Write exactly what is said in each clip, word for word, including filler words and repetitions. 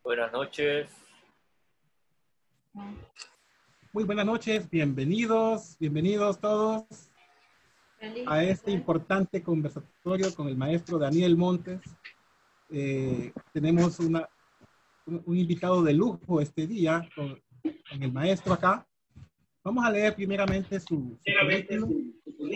Buenas noches. Muy buenas noches, bienvenidos, bienvenidos todos a este importante conversatorio con el maestro Daniel Montes. Eh, tenemos una, un, un invitado de lujo este día con, con el maestro acá. Vamos a leer primeramente su, su currículum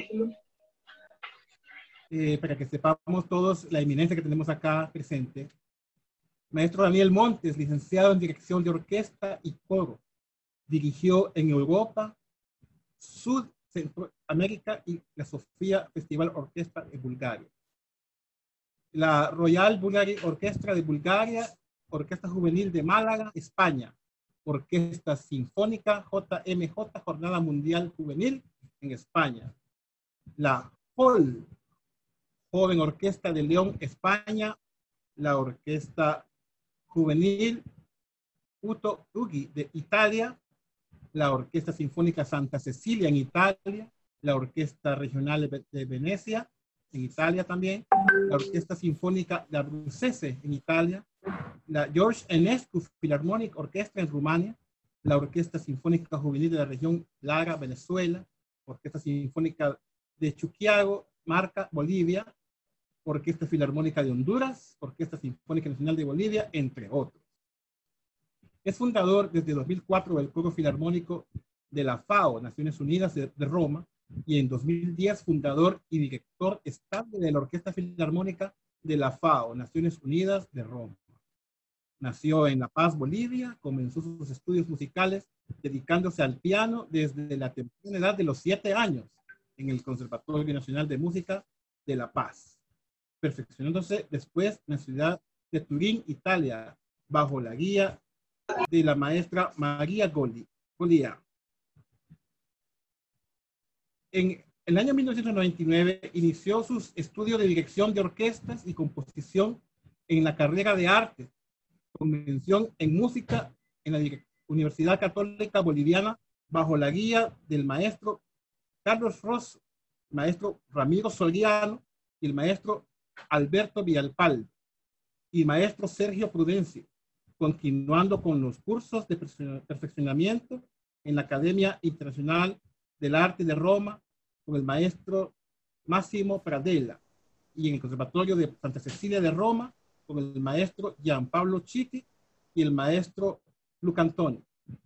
eh, para que sepamos todos la eminencia que tenemos acá presente. Maestro Daniel Montes, licenciado en Dirección de Orquesta y Coro. Dirigió en Europa, Sud, Centroamérica y la Sofía Festival Orquesta de Bulgaria. La Royal Bulgari Orquestra de Bulgaria, Orquesta Juvenil de Málaga, España. Orquesta Sinfónica J M J, Jornada Mundial Juvenil en España. La H O L, Joven Orquesta de León, España. La Orquesta Juvenil Uto Ughi de Italia. La Orquesta Sinfónica Santa Cecilia en Italia, la Orquesta Regional de Venecia en Italia también, la Orquesta Sinfónica de Abruzzese en Italia, la George Enescu Philharmonic Orchestra en Rumania, la Orquesta Sinfónica Juvenil de la región Lara, Venezuela, Orquesta Sinfónica de Chuquiago, Marca, Bolivia, Orquesta Filarmónica de Honduras, Orquesta Sinfónica Nacional de Bolivia, entre otros. Es fundador desde dos mil cuatro del Coro Filarmónico de la FAO, Naciones Unidas de, de Roma, y en dos mil diez fundador y director estable de la Orquesta Filarmónica de la FAO, Naciones Unidas de Roma. Nació en La Paz, Bolivia, comenzó sus estudios musicales dedicándose al piano desde la temprana edad de los siete años en el Conservatorio Nacional de Música de La Paz, perfeccionándose después en la ciudad de Turín, Italia, bajo la guía de la maestra María Goli, Golia. En el año mil novecientos noventa y nueve inició sus estudios de dirección de orquestas y composición en la carrera de arte, con mención en música en la Universidad Católica Boliviana, bajo la guía del maestro Carlos Rosso, maestro Ramiro Soriano y el maestro Alberto Villalpaldo y maestro Sergio Prudencio, continuando con los cursos de perfeccionamiento en la Academia Internacional del Arte de Roma con el maestro Massimo Pradella y en el Conservatorio de Santa Cecilia de Roma con el maestro Gianpaolo Chiti y el maestro Luca Antonio.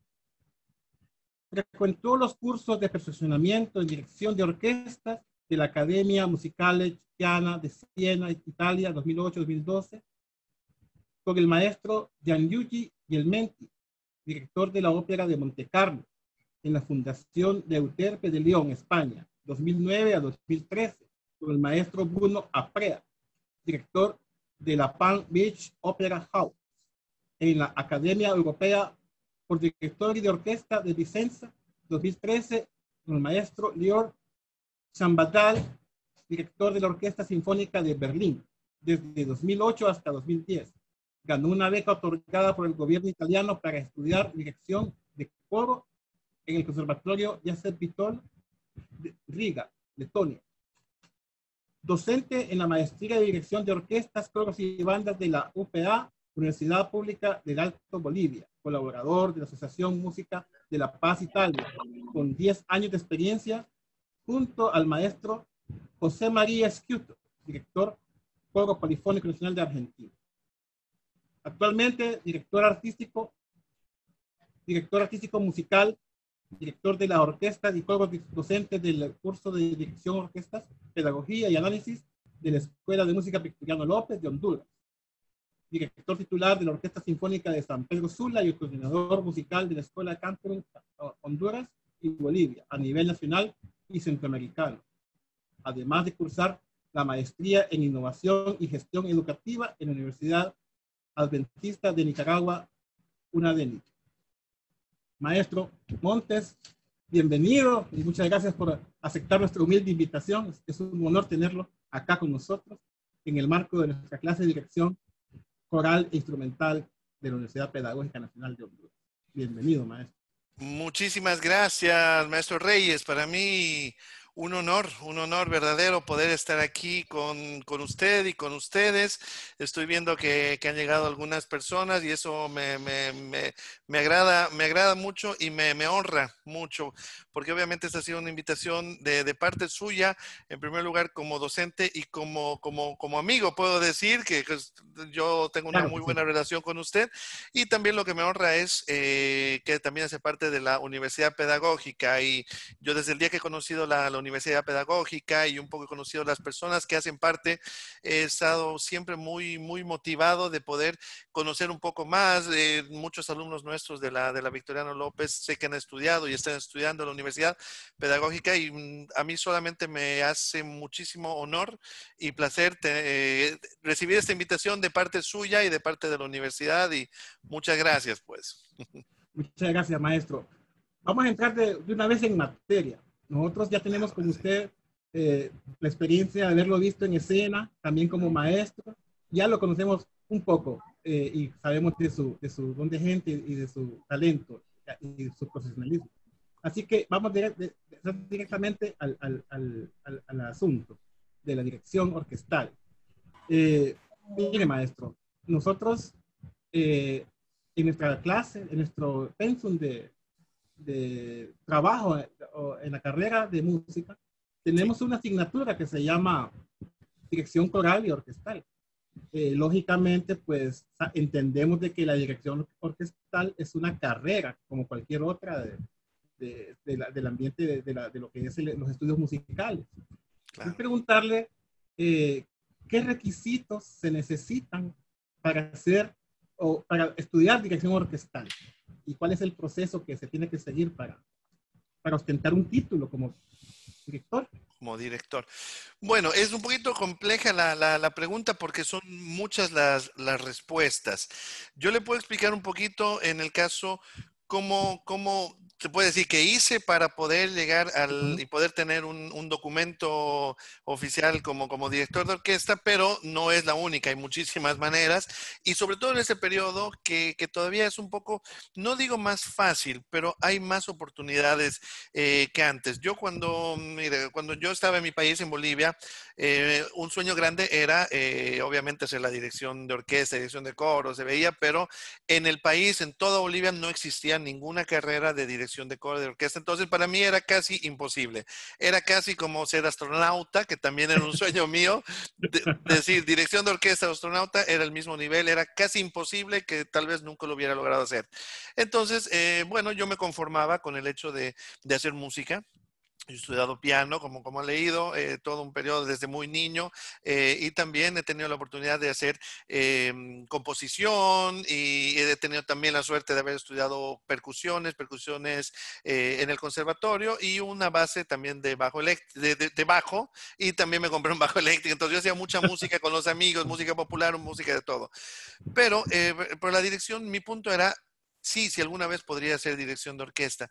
Frecuentó los cursos de perfeccionamiento en dirección de orquestas de la Academia Musicale Chiana de Siena, Italia, dos mil ocho a dos mil doce, con el maestro Gianluigi Gelmenti, director de la Ópera de Montecarlo, en la Fundación de Euterpe de León, España, dos mil nueve a dos mil trece, con el maestro Bruno Aprea, director de la Palm Beach Opera House, en la Academia Europea por Directori de Orquesta de Vicenza, dos mil trece, con el maestro Lior Zambadal, director de la Orquesta Sinfónica de Berlín, desde dos mil ocho hasta dos mil diez. Ganó una beca otorgada por el gobierno italiano para estudiar dirección de coro en el Conservatorio Josep Vitol de Riga, Letonia. Docente en la maestría de dirección de orquestas, coros y bandas de la U P A, Universidad Pública del Alto Bolivia. Colaborador de la Asociación Música de La Paz, Italia, con diez años de experiencia, junto al maestro José María Sciuto, director Coro Polifónico Nacional de Argentina. Actualmente, director artístico, director artístico musical, director de la orquesta y coro docente del curso de dirección orquestas, pedagogía y análisis de la Escuela de Música Victoriano López de Honduras. Director titular de la Orquesta Sinfónica de San Pedro Sula y el coordinador musical de la Escuela de Canto en Honduras y Bolivia a nivel nacional y centroamericano. Además de cursar la maestría en innovación y gestión educativa en la Universidad Adventista de Nicaragua, UNADENI. Maestro Montes, bienvenido y muchas gracias por aceptar nuestra humilde invitación. Es un honor tenerlo acá con nosotros en el marco de nuestra clase de dirección coral e instrumental de la Universidad Pedagógica Nacional de Honduras. Bienvenido, maestro. Muchísimas gracias, maestro Reyes. Para mí Un honor, un honor verdadero poder estar aquí con, con usted y con ustedes. Estoy viendo que, que han llegado algunas personas y eso me, me, me, me agrada, me agrada mucho y me, me honra mucho, porque obviamente esta ha sido una invitación de, de parte suya, en primer lugar como docente y como, como, como amigo. Puedo decir que, que yo tengo una Claro muy que sí. buena relación con usted y también lo que me honra es eh, que también hace parte de la Universidad Pedagógica y yo desde el día que he conocido la, la Universidad Pedagógica y un poco he conocido las personas que hacen parte, he estado siempre muy, muy motivado de poder conocer un poco más. Eh, muchos alumnos nuestros de la, de la Victoriano López sé que han estudiado y están estudiando en la Universidad Pedagógica y mm, a mí solamente me hace muchísimo honor y placer te, eh, recibir esta invitación de parte suya y de parte de la universidad y muchas gracias pues. Muchas gracias, maestro. Vamos a entrar de, de una vez en materia. Nosotros ya tenemos con usted eh, la experiencia de haberlo visto en escena, también como maestro. Ya lo conocemos un poco eh, y sabemos de su, de su don de gente y de su talento y de su profesionalismo. Así que vamos de, de, de, directamente al, al, al, al, al asunto de la dirección orquestal. Eh, mire, maestro, nosotros eh, en nuestra clase, en nuestro pensum de, de trabajo en la carrera de música, Sí, tenemos una asignatura que se llama dirección coral y orquestal. Eh, lógicamente, pues entendemos de que la dirección orquestal es una carrera como cualquier otra de, de, de la, del ambiente de, de, la, de, lo que es el, los estudios musicales. Y claro. preguntarle eh, qué requisitos se necesitan para hacer o para estudiar dirección orquestal y cuál es el proceso que se tiene que seguir para, para ostentar un título como director. Como director. Bueno, es un poquito compleja la, la, la pregunta porque son muchas las, las respuestas. Yo le puedo explicar un poquito en el caso cómo, cómo se puede decir que hice para poder llegar Uh al -huh. y poder tener un, un documento oficial como, como director de orquesta, pero no es la única, hay muchísimas maneras y sobre todo en ese periodo que, que todavía es un poco, no digo más fácil, pero hay más oportunidades eh, que antes. Yo cuando, mire, cuando yo estaba en mi país, en Bolivia, eh, un sueño grande era, eh, obviamente, hacer la dirección de orquesta, dirección de coro, se veía, pero en el país, en toda Bolivia, no existía ninguna carrera de dirección de coro, de orquesta. Entonces, para mí era casi imposible. Era casi como ser astronauta, que también era un sueño mío. De, decir, dirección de orquesta, astronauta, era el mismo nivel, era casi imposible que tal vez nunca lo hubiera logrado hacer. Entonces, eh, bueno, yo me conformaba con el hecho de, de hacer música. He estudiado piano, como, como he leído, eh, todo un periodo desde muy niño eh, y también he tenido la oportunidad de hacer eh, composición y he tenido también la suerte de haber estudiado percusiones, percusiones eh, en el conservatorio y una base también de bajo, de, de, de bajo y también me compré un bajo eléctrico. Entonces yo hacía mucha música con los amigos, música popular, música de todo. Pero eh, por la dirección, mi punto era, sí, si alguna vez podría ser dirección de orquesta.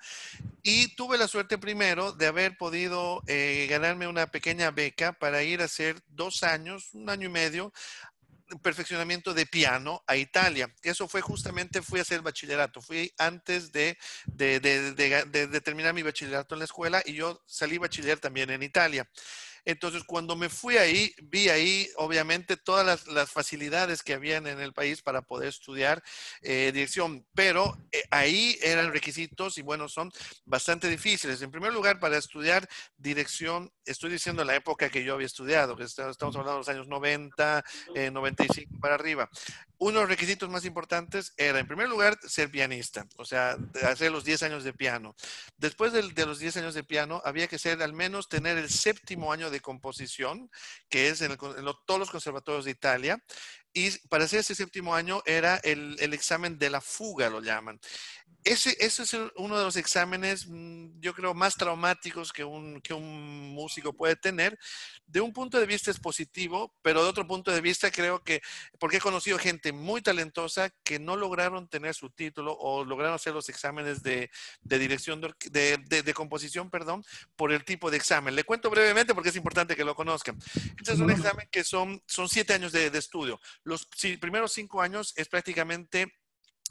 Y tuve la suerte primero de haber podido eh, ganarme una pequeña beca para ir a hacer dos años, un año y medio, perfeccionamiento de piano a Italia. Eso fue justamente, fui a hacer bachillerato, fui antes de, de, de, de, de, de terminar mi bachillerato en la escuela y yo salí bachiller también en Italia. Entonces, cuando me fui ahí, vi ahí, obviamente, todas las, las facilidades que habían en el país para poder estudiar eh, dirección, pero eh, ahí eran requisitos y, bueno, son bastante difíciles. En primer lugar, para estudiar dirección, estoy diciendo la época que yo había estudiado, que estamos hablando de los años noventa, eh, noventa y cinco para arriba. Uno de los requisitos más importantes era, en primer lugar, ser pianista, o sea, hacer los diez años de piano. Después de, de los diez años de piano, había que ser al menos tener el séptimo año de composición, que es en, el, en lo, todos los conservatorios de Italia. Y para hacer ese séptimo año era el, el examen de la fuga, lo llaman. Ese, ese es el, uno de los exámenes, yo creo, más traumáticos que un, que un músico puede tener. De un punto de vista es positivo, pero de otro punto de vista creo que, porque he conocido gente muy talentosa que no lograron tener su título o lograron hacer los exámenes de, de dirección de, de, de, de composición, perdón, por el tipo de examen. Le cuento brevemente porque es importante que lo conozcan. Este es ¿Cómo un no, maestro? examen que son, son siete años de, de estudio. Los si, primeros cinco años es prácticamente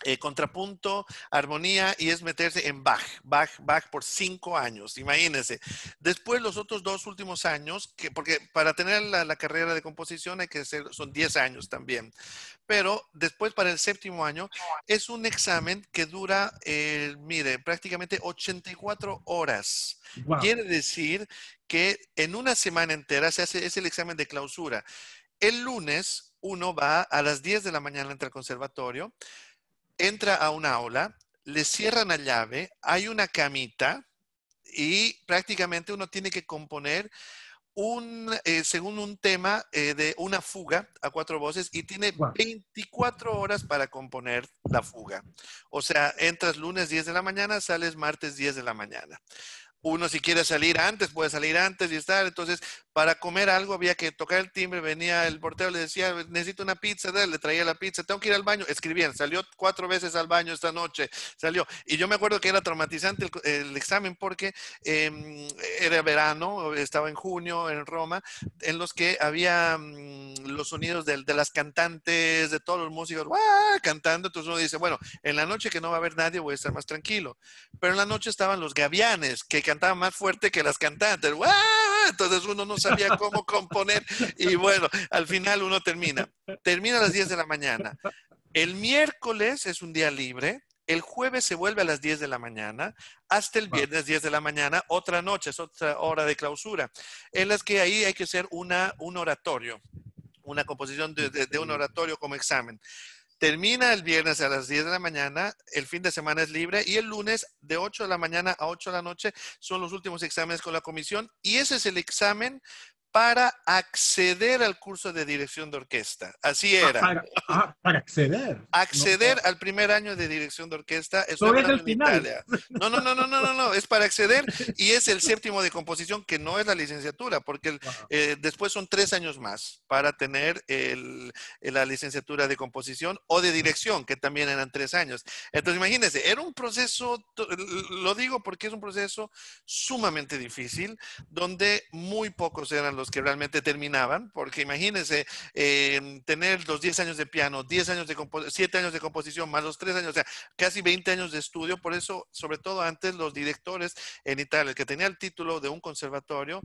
eh, contrapunto, armonía, y es meterse en Bach, Bach, Bach por cinco años, imagínense. Después los otros dos últimos años, que, porque para tener la, la carrera de composición hay que ser, son diez años también. Pero después para el séptimo año es un examen que dura, eh, mire, prácticamente ochenta y cuatro horas. Wow. Quiere decir que en una semana entera se hace, es el examen de clausura. El lunes uno va a las diez de la mañana, entra al conservatorio, entra a una aula, le cierran la llave, hay una camita y prácticamente uno tiene que componer un, eh, según un tema eh, de una fuga a cuatro voces y tiene Wow. veinticuatro horas para componer la fuga. O sea, entras lunes diez de la mañana, sales martes diez de la mañana. Uno si quiere salir antes, puede salir antes y estar. Entonces, para comer algo había que tocar el timbre, venía el portero, le decía, necesito una pizza, le traía la pizza, tengo que ir al baño, escribían, salió cuatro veces al baño esta noche, salió. Y yo me acuerdo que era traumatizante el, el examen porque eh, era verano, estaba en junio en Roma, en los que había um, los sonidos de, de las cantantes, de todos los músicos, ¡guau! Cantando. Entonces uno dice, bueno, en la noche que no va a haber nadie voy a estar más tranquilo. Pero en la noche estaban los gavianes, que cantaban más fuerte que las cantantes. ¡Guau! Entonces uno no sabía cómo componer y bueno, al final uno termina. Termina a las diez de la mañana. El miércoles es un día libre. El jueves se vuelve a las diez de la mañana hasta el Wow. viernes diez de la mañana, otra noche, es otra hora de clausura, en las que ahí hay que hacer una, un oratorio, una composición de, de, de un oratorio como examen. Termina el viernes a las diez de la mañana, el fin de semana es libre y el lunes de ocho de la mañana a ocho de la noche son los últimos exámenes con la comisión y ese es el examen para acceder al curso de dirección de orquesta. Así Ah, era. para, ah, para acceder. No, Acceder no. al primer año de dirección de orquesta, estoy Todavía es hablando el en final. Italia. No, no, no, no, no, no, no, es para acceder y es el séptimo de composición que no es la licenciatura, porque el, Wow. eh, después son tres años más para tener el, la licenciatura de composición o de dirección, que también eran tres años. Entonces, imagínense, era un proceso, lo digo porque es un proceso sumamente difícil, donde muy pocos eran los que realmente terminaban, porque imagínense eh, tener los diez años de piano, diez años de composición, siete años de composición, más los tres años, o sea, casi veinte años de estudio. Por eso, sobre todo antes, los directores en Italia, el que tenía el título de un conservatorio,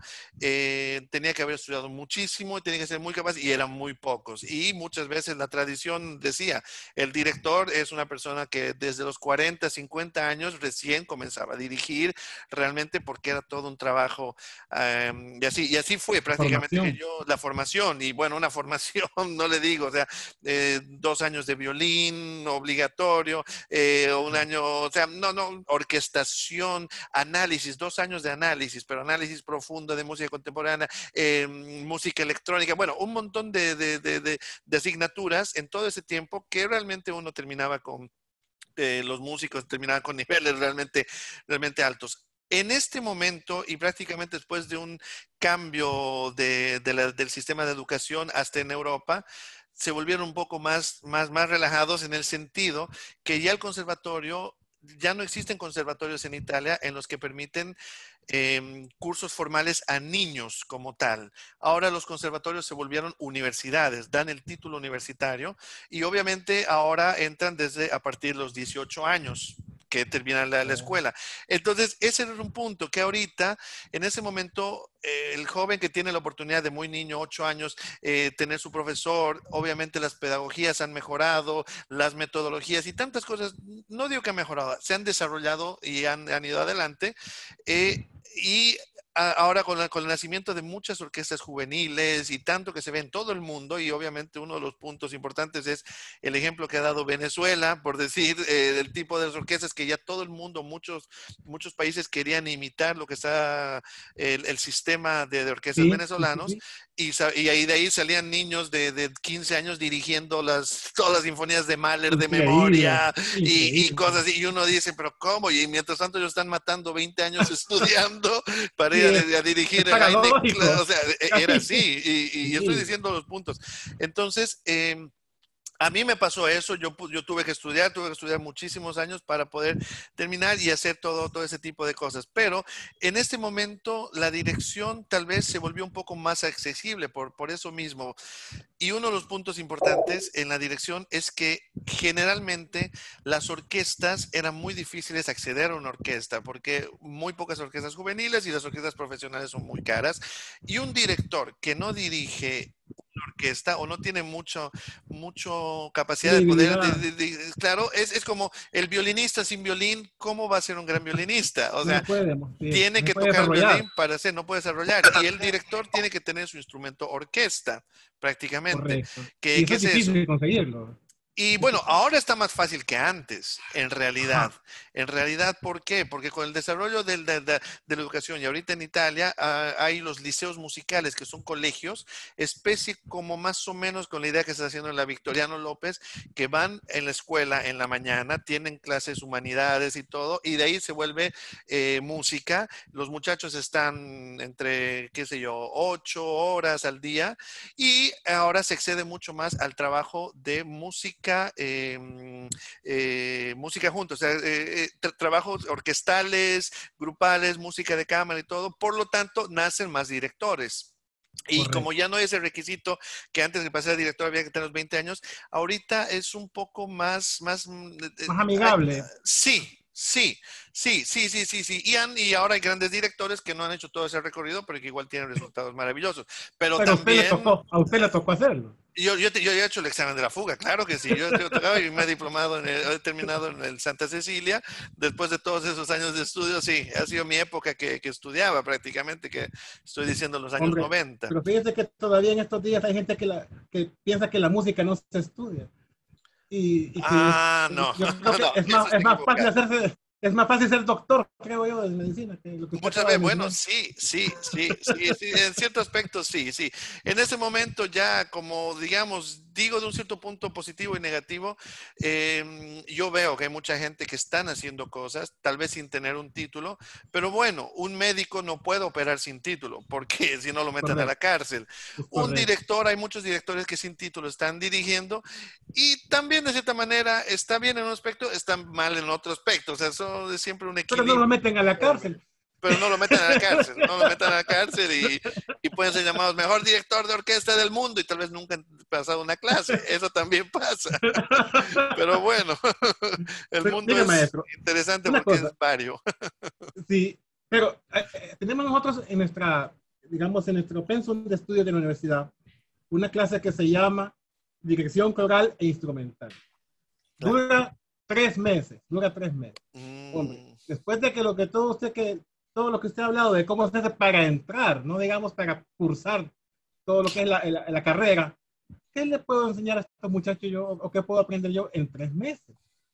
eh, tenía que haber estudiado muchísimo, tenía que ser muy capaz, y eran muy pocos. Y muchas veces la tradición decía, el director es una persona que desde los cuarenta, cincuenta años recién comenzaba a dirigir, realmente porque era todo un trabajo, um, y, así, y así fue prácticamente que Formación. yo, la formación, y bueno, una formación, no le digo, o sea, eh, dos años de violín obligatorio, eh, un año, o sea, no, no, orquestación, análisis, dos años de análisis, pero análisis profundo de música contemporánea, eh, música electrónica, bueno, un montón de, de, de, de, de asignaturas en todo ese tiempo que realmente uno terminaba con, eh, los músicos terminaban con niveles realmente, realmente altos. En este momento y prácticamente después de un cambio de, de la, del sistema de educación hasta en Europa, se volvieron un poco más, más, más relajados en el sentido que ya el conservatorio, ya no existen conservatorios en Italia en los que permiten eh, cursos formales a niños como tal. Ahora los conservatorios se volvieron universidades, dan el título universitario y obviamente ahora entran desde a partir de los dieciocho años que terminan la, la escuela. Entonces, ese era un punto que ahorita, en ese momento, eh, el joven que tiene la oportunidad de muy niño, ocho años, eh, tener su profesor, obviamente las pedagogías han mejorado, las metodologías y tantas cosas, no digo que han mejorado, se han desarrollado y han, han ido adelante. Eh, y ahora con, la, con, el nacimiento de muchas orquestas juveniles y tanto que se ve en todo el mundo, y obviamente uno de los puntos importantes es el ejemplo que ha dado Venezuela, por decir, eh, el tipo de las orquestas que ya todo el mundo, muchos, muchos países querían imitar lo que está el, el sistema de, de orquestas Sí, sí, sí, venezolanos, sí. y, y ahí de ahí salían niños de, de quince años dirigiendo las, todas las sinfonías de Mahler de Increíble, memoria y, y increíble. cosas así, y uno dice, pero ¿cómo? Y mientras tanto ellos están matando veinte años estudiando para ir Sí, es, a, a es dirigir el Heine, paradójico. o sea, era Casi. así, y, y yo estoy Sí. diciendo los puntos. Entonces, eh, A mí me pasó eso, yo, pu- yo tuve que estudiar, tuve que estudiar muchísimos años para poder terminar y hacer todo, todo ese tipo de cosas. Pero en este momento la dirección tal vez se volvió un poco más accesible por, por eso mismo. Y uno de los puntos importantes en la dirección es que generalmente las orquestas eran muy difíciles acceder a una orquesta porque muy pocas orquestas juveniles y las orquestas profesionales son muy caras. Y un director que no dirige una orquesta o no tiene mucho, mucho capacidad de poder, de- Credibilidad, de- de- claro, es, es como el violinista sin violín, ¿cómo va a ser un gran violinista? O no se sea, puede, mo- sí, tiene no se que puede tocar el desarrollar, violín para hacer, no puede desarrollar. Y el director tiene que tener su instrumento orquesta, prácticamente. correcto. ¿Qué, Y qué eso es es eso? difícil conseguirlo. Y bueno, ahora está más fácil que antes, en realidad. Ajá, En realidad, ¿por qué? Porque con el desarrollo del- de, de- de la educación y ahorita en Italia ah, hay los liceos musicales, que son colegios, especie como más o menos con la idea que se está haciendo en la Victoriano López, que van en la escuela en la mañana, tienen clases humanidades y todo, y de ahí se vuelve eh, música. Los muchachos están entre, qué sé yo, ocho horas al día y ahora se accede mucho más al trabajo de música, eh, eh, música juntos, o sea, eh, eh, tra- trabajos orquestales, grupales, música de cámara y todo. Por lo tanto, nacen más directores. Y como correcto. ya no es el requisito que antes de pasar a director había que tener los veinte años, ahorita es un poco más, más, mm, eh, eh, Más ay, amigable. sí, sí, sí, sí, sí, sí, sí. Y, han- y ahora hay grandes directores que no han hecho todo ese recorrido, pero que igual tienen resultados maravillosos. Pero Pero a usted le también tocó, a usted le tocó hacerlo. yo, yo, te- yo he hecho el examen de la fuga, claro que sí. Yo, yo tocaba y me he diplomado, en el- he terminado en el Santa Cecilia. Después de todos esos años de estudio, sí, ha sido mi época que, que estudiaba prácticamente, que estoy diciendo los años Hombre, noventa. pero fíjese que todavía en estos días hay gente que, la, que piensa que la música no se estudia. Y, y que es, Ah, no, yo creo que no, es eso más, es está más fácil equivocado. hacerse, es más fácil ser doctor, creo yo, de medicina, que lo que usted Muchas acaba de veces, bueno, mencionar. sí, sí, sí, sí, sí, en cierto aspecto sí, sí. En ese momento ya, como digamos, digo de un cierto punto positivo y negativo, eh, yo veo que hay mucha gente que están haciendo cosas, tal vez sin tener un título, pero bueno, un médico no puede operar sin título, porque si no lo meten a la Correcto, cárcel. es Un correcto. director, hay muchos directores que sin título están dirigiendo y también de cierta manera está bien en un aspecto, está mal en otro aspecto, o sea, eso es siempre un Pero no lo equilibrio. meten a la cárcel. Pero no lo metan a la cárcel, no lo metan a la cárcel y, y pueden ser llamados mejor director de orquesta del mundo y tal vez nunca han pasado una clase. Eso también pasa. Pero bueno, el Pero, mundo mire, es maestro, interesante una porque cosa, es vario. sí, pero eh, eh, tenemos nosotros en nuestra, digamos, en nuestro pensum de estudio de la universidad, una clase que se llama Dirección Coral e Instrumental. Claro. Dura tres meses, dura tres meses. Hombre, Mm, después de que lo que todo usted que todo lo que usted ha hablado de cómo se hace para entrar, no digamos para cursar todo lo que es la, la, la carrera, ¿qué le puedo enseñar a estos muchachos yo o qué puedo aprender yo en tres meses?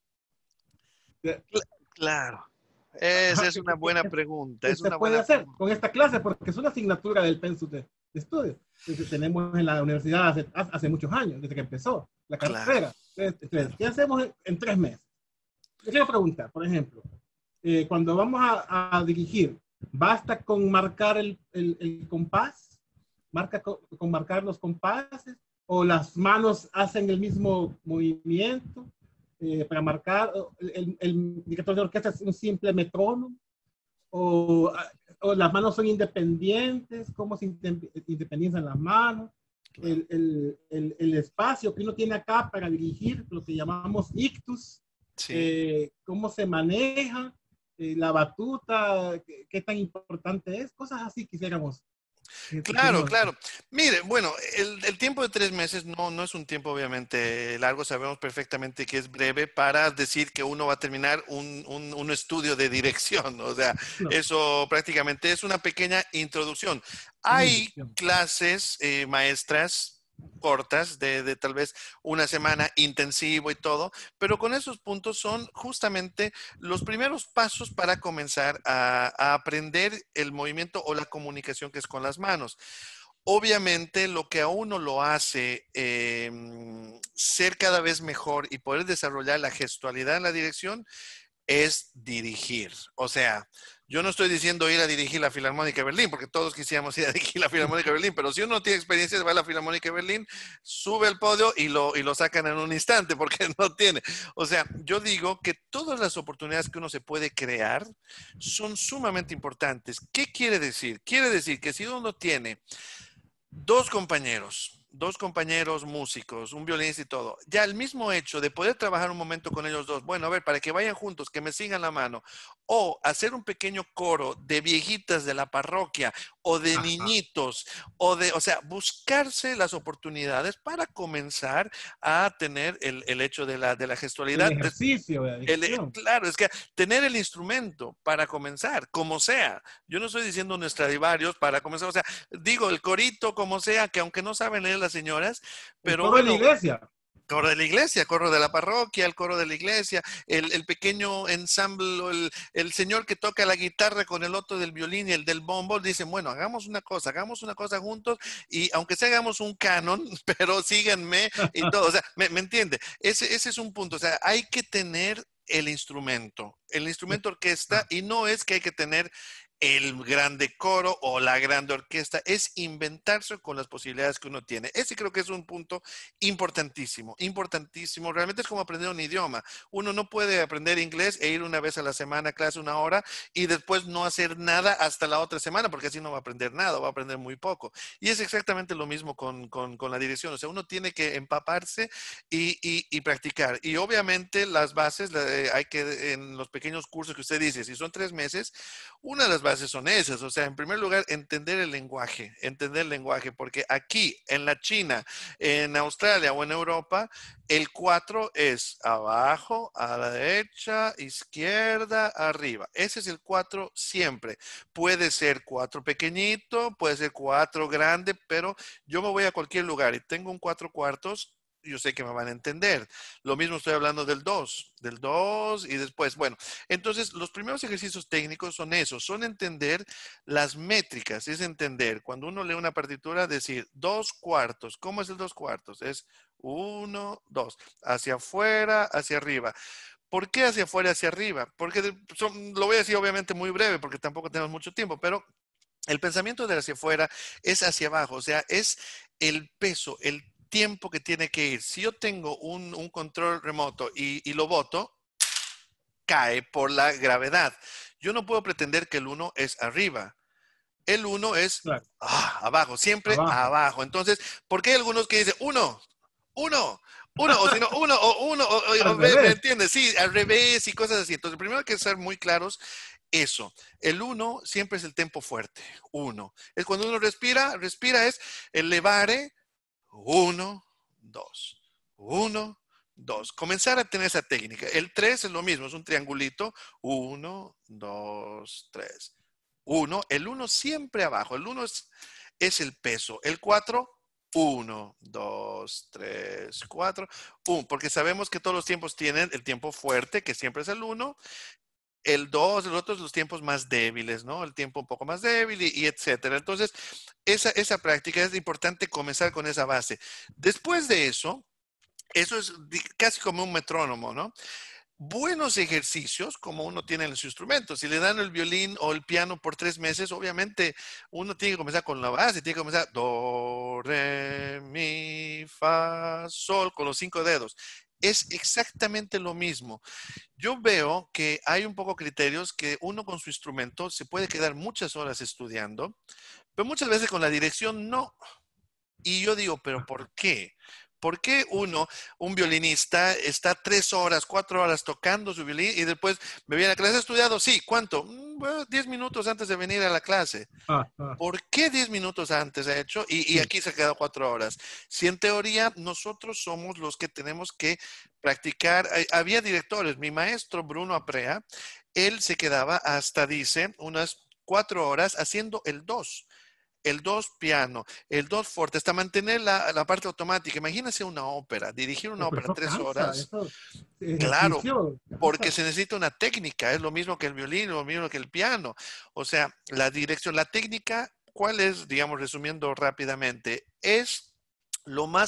cl- claro. Esa Ajá, es ¿qué, una qué, buena qué, pregunta, qué es se una puede buena hacer pregunta. con esta clase? Porque es una asignatura del pensum de, de estudio que tenemos en la universidad hace, hace muchos años, desde que empezó la Claro, carrera. Entonces, claro. ¿qué hacemos en, en tres meses? Yo quiero preguntar, por ejemplo, eh, cuando vamos a, a, dirigir, ¿basta con marcar el, el, el compás? ¿Marca con, con, marcar los compases? ¿O las manos hacen el mismo movimiento eh, para marcar? El, el, el, director de orquesta es un simple metrónomo. O, o las manos son independientes, cómo se independizan las manos, Claro. el, el, el, el, espacio que uno tiene acá para dirigir, lo que llamamos ictus, Sí. eh, cómo se maneja, eh, la batuta, qué, qué tan importante es, cosas así quisiéramos. Claro, quisiéramos claro. Mire, bueno, el, el tiempo de tres meses no, no es un tiempo obviamente largo, sabemos perfectamente que es breve para decir que uno va a terminar un, un- un estudio de dirección, o sea, no, eso prácticamente es una pequeña introducción. una Hay inducción. clases eh, maestras cortas de, de tal vez una semana intensivo y todo, pero con esos puntos son justamente los primeros pasos para comenzar a, a aprender el movimiento o la comunicación que es con las manos. Obviamente, lo que a uno lo hace eh, ser cada vez mejor y poder desarrollar la gestualidad en la dirección es dirigir. O sea, yo no estoy diciendo ir a dirigir la Filarmónica de Berlín, porque todos quisiéramos ir a dirigir la Filarmónica de Berlín, pero si uno tiene experiencia de va a la Filarmónica de Berlín, sube el podio y lo, y lo sacan en un instante, porque no tiene. O sea, yo digo que todas las oportunidades que uno se puede crear son sumamente importantes. ¿Qué quiere decir? Quiere decir que si uno tiene dos compañeros, dos compañeros músicos, un violinista y todo. Ya el mismo hecho de poder trabajar un momento con ellos dos, bueno, a ver, para que vayan juntos, que me sigan la mano, o hacer un pequeño coro de viejitas de la parroquia, o de Ajá. niñitos, o de, o sea, buscarse las oportunidades para comenzar a tener el, el hecho de la, de la El gestualidad. ejercicio de la El, eh, dirección. claro, es que tener el instrumento para comenzar, como sea. Yo no estoy diciendo un Stradivarius para comenzar, o sea, digo el corito, como sea, que aunque no saben leer las señoras, El pero coro de la bueno, iglesia. coro de la iglesia, coro de la parroquia, el coro de la iglesia, el, el pequeño ensamble, o el, el señor que toca la guitarra con el otro del violín y el del bombo, dicen, bueno, hagamos una cosa, hagamos una cosa juntos y aunque sea hagamos un canon, pero síganme y todo, o sea, ¿me, me entiende? Ese, ese es un punto, o sea, hay que tener el instrumento, el instrumento orquesta, Ah, y no es que hay que tener el grande coro o la grande orquesta, es inventarse con las posibilidades que uno tiene. Ese creo que es un punto importantísimo, importantísimo. Realmente es como aprender un idioma. Uno no puede aprender inglés e ir una vez a la semana a clase una hora y después no hacer nada hasta la otra semana, porque así no va a aprender nada, va a aprender muy poco. Y es exactamente lo mismo con, con, con la dirección. O sea, uno tiene que empaparse y, y, y practicar. Y obviamente las bases, la, eh, hay que, en los pequeños cursos que usted dice, si son tres meses, una de las bases son esas. O sea, en primer lugar, entender el lenguaje, entender el lenguaje, porque aquí en la China, en Australia o en Europa, el cuatro es abajo, a la derecha, izquierda, arriba. Ese es el cuatro siempre. Puede ser cuatro pequeñito, puede ser cuatro grande, pero yo me voy a cualquier lugar y tengo un cuatro cuartos. Yo sé que me van a entender. Lo mismo estoy hablando del dos, del dos y después, bueno, entonces los primeros ejercicios técnicos son esos, son entender las métricas, es entender, cuando uno lee una partitura, decir dos cuartos. ¿Cómo es el dos cuartos? Es uno, dos, hacia afuera, hacia arriba. ¿Por qué hacia afuera, hacia arriba? Porque son, lo voy a decir obviamente muy breve, porque tampoco tenemos mucho tiempo, pero el pensamiento de hacia afuera es hacia abajo, o sea, es el peso, el tiempo que tiene que ir. Si yo tengo un, un control remoto y, y lo boto, cae por la gravedad. Yo no puedo pretender que el uno es arriba. El uno es claro, ah, abajo, siempre abajo. abajo. Entonces, ¿por qué hay algunos que dicen uno, uno, uno, o si no, uno, o uno, o, o, Al o, ¿me, me revés. entiendes? Sí, al revés y cosas así. Entonces, primero hay que ser muy claros eso. El uno siempre es el tempo fuerte. Uno. Es cuando uno respira, respira es elevare, uno, dos, uno, dos. Comenzar a tener esa técnica. El tres es lo mismo, es un triangulito. Uno, dos, tres. Uno, el uno siempre abajo. El uno es, es el peso. El cuatro, uno, dos, tres, cuatro, un, porque sabemos que todos los tiempos tienen el tiempo fuerte, que siempre es el uno, el dos, los otros los tiempos más débiles, ¿no? El tiempo un poco más débil y, y etcétera. Entonces, esa, esa práctica es importante comenzar con esa base. Después de eso, eso es casi como un metrónomo, ¿no? Buenos ejercicios, como uno tiene en los instrumentos. Si le dan el violín o el piano por tres meses, obviamente uno tiene que comenzar con la base, tiene que comenzar do, re, mi, fa, sol, con los cinco dedos. Es exactamente lo mismo. Yo veo que hay un poco criterios que uno con su instrumento se puede quedar muchas horas estudiando, pero muchas veces con la dirección no. Y yo digo, ¿pero por qué? ¿Por qué uno, un violinista, está tres horas, cuatro horas tocando su violín y después me viene a clase? ¿Has estudiado? Sí, ¿cuánto? "Mm, bueno, diez minutos antes de venir a la clase. Ah, ah, ¿Por qué diez minutos antes ha hecho? Y, y sí. aquí se ha quedado cuatro horas. Si en teoría nosotros somos los que tenemos que practicar, hay- había directores, mi maestro Bruno Aprea, él se quedaba hasta, dice, unas cuatro horas haciendo el dos, el dos piano, el dos fuerte, hasta mantener la, la parte automática. Imagínense una ópera, dirigir una Oh, pero ópera eso tres cansa, horas, eso claro, ejercicio porque cansa. se necesita una técnica, es lo mismo que el violín, lo mismo que el piano. O sea, la dirección, la técnica, ¿cuál es, digamos, resumiendo rápidamente? Es lo más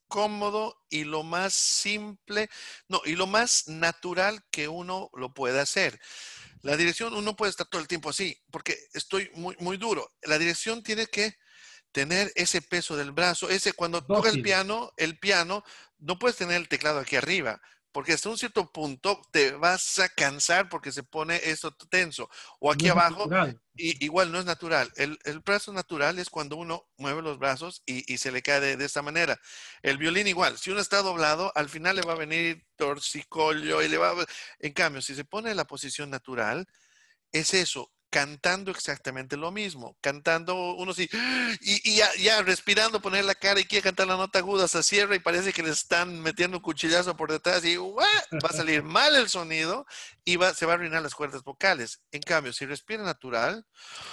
cómodo y lo más simple, no, y lo más natural que uno lo pueda hacer. La dirección, uno puede estar todo el tiempo así, porque estoy muy, muy duro. La dirección tiene que tener ese peso del brazo, ese cuando toca el Dócil. piano, el piano, no puedes tener el teclado aquí arriba, porque hasta un cierto punto te vas a cansar porque se pone esto tenso. O No aquí es abajo, natural. y, igual no es natural. El, el brazo natural es cuando uno mueve los brazos y, y se le cae de, de esta manera. El violín igual, si uno está doblado, al final le va a venir torcicollo y le va a... En cambio, si se pone en la posición natural, es eso, cantando exactamente lo mismo, cantando uno sí, y, y ya, ya respirando, poner la cara y quiere cantar la nota aguda, se cierra y parece que le están metiendo un cuchillazo por detrás y ¡guau! Va a salir mal el sonido y va, se va a arruinar las cuerdas vocales. En cambio, si respira natural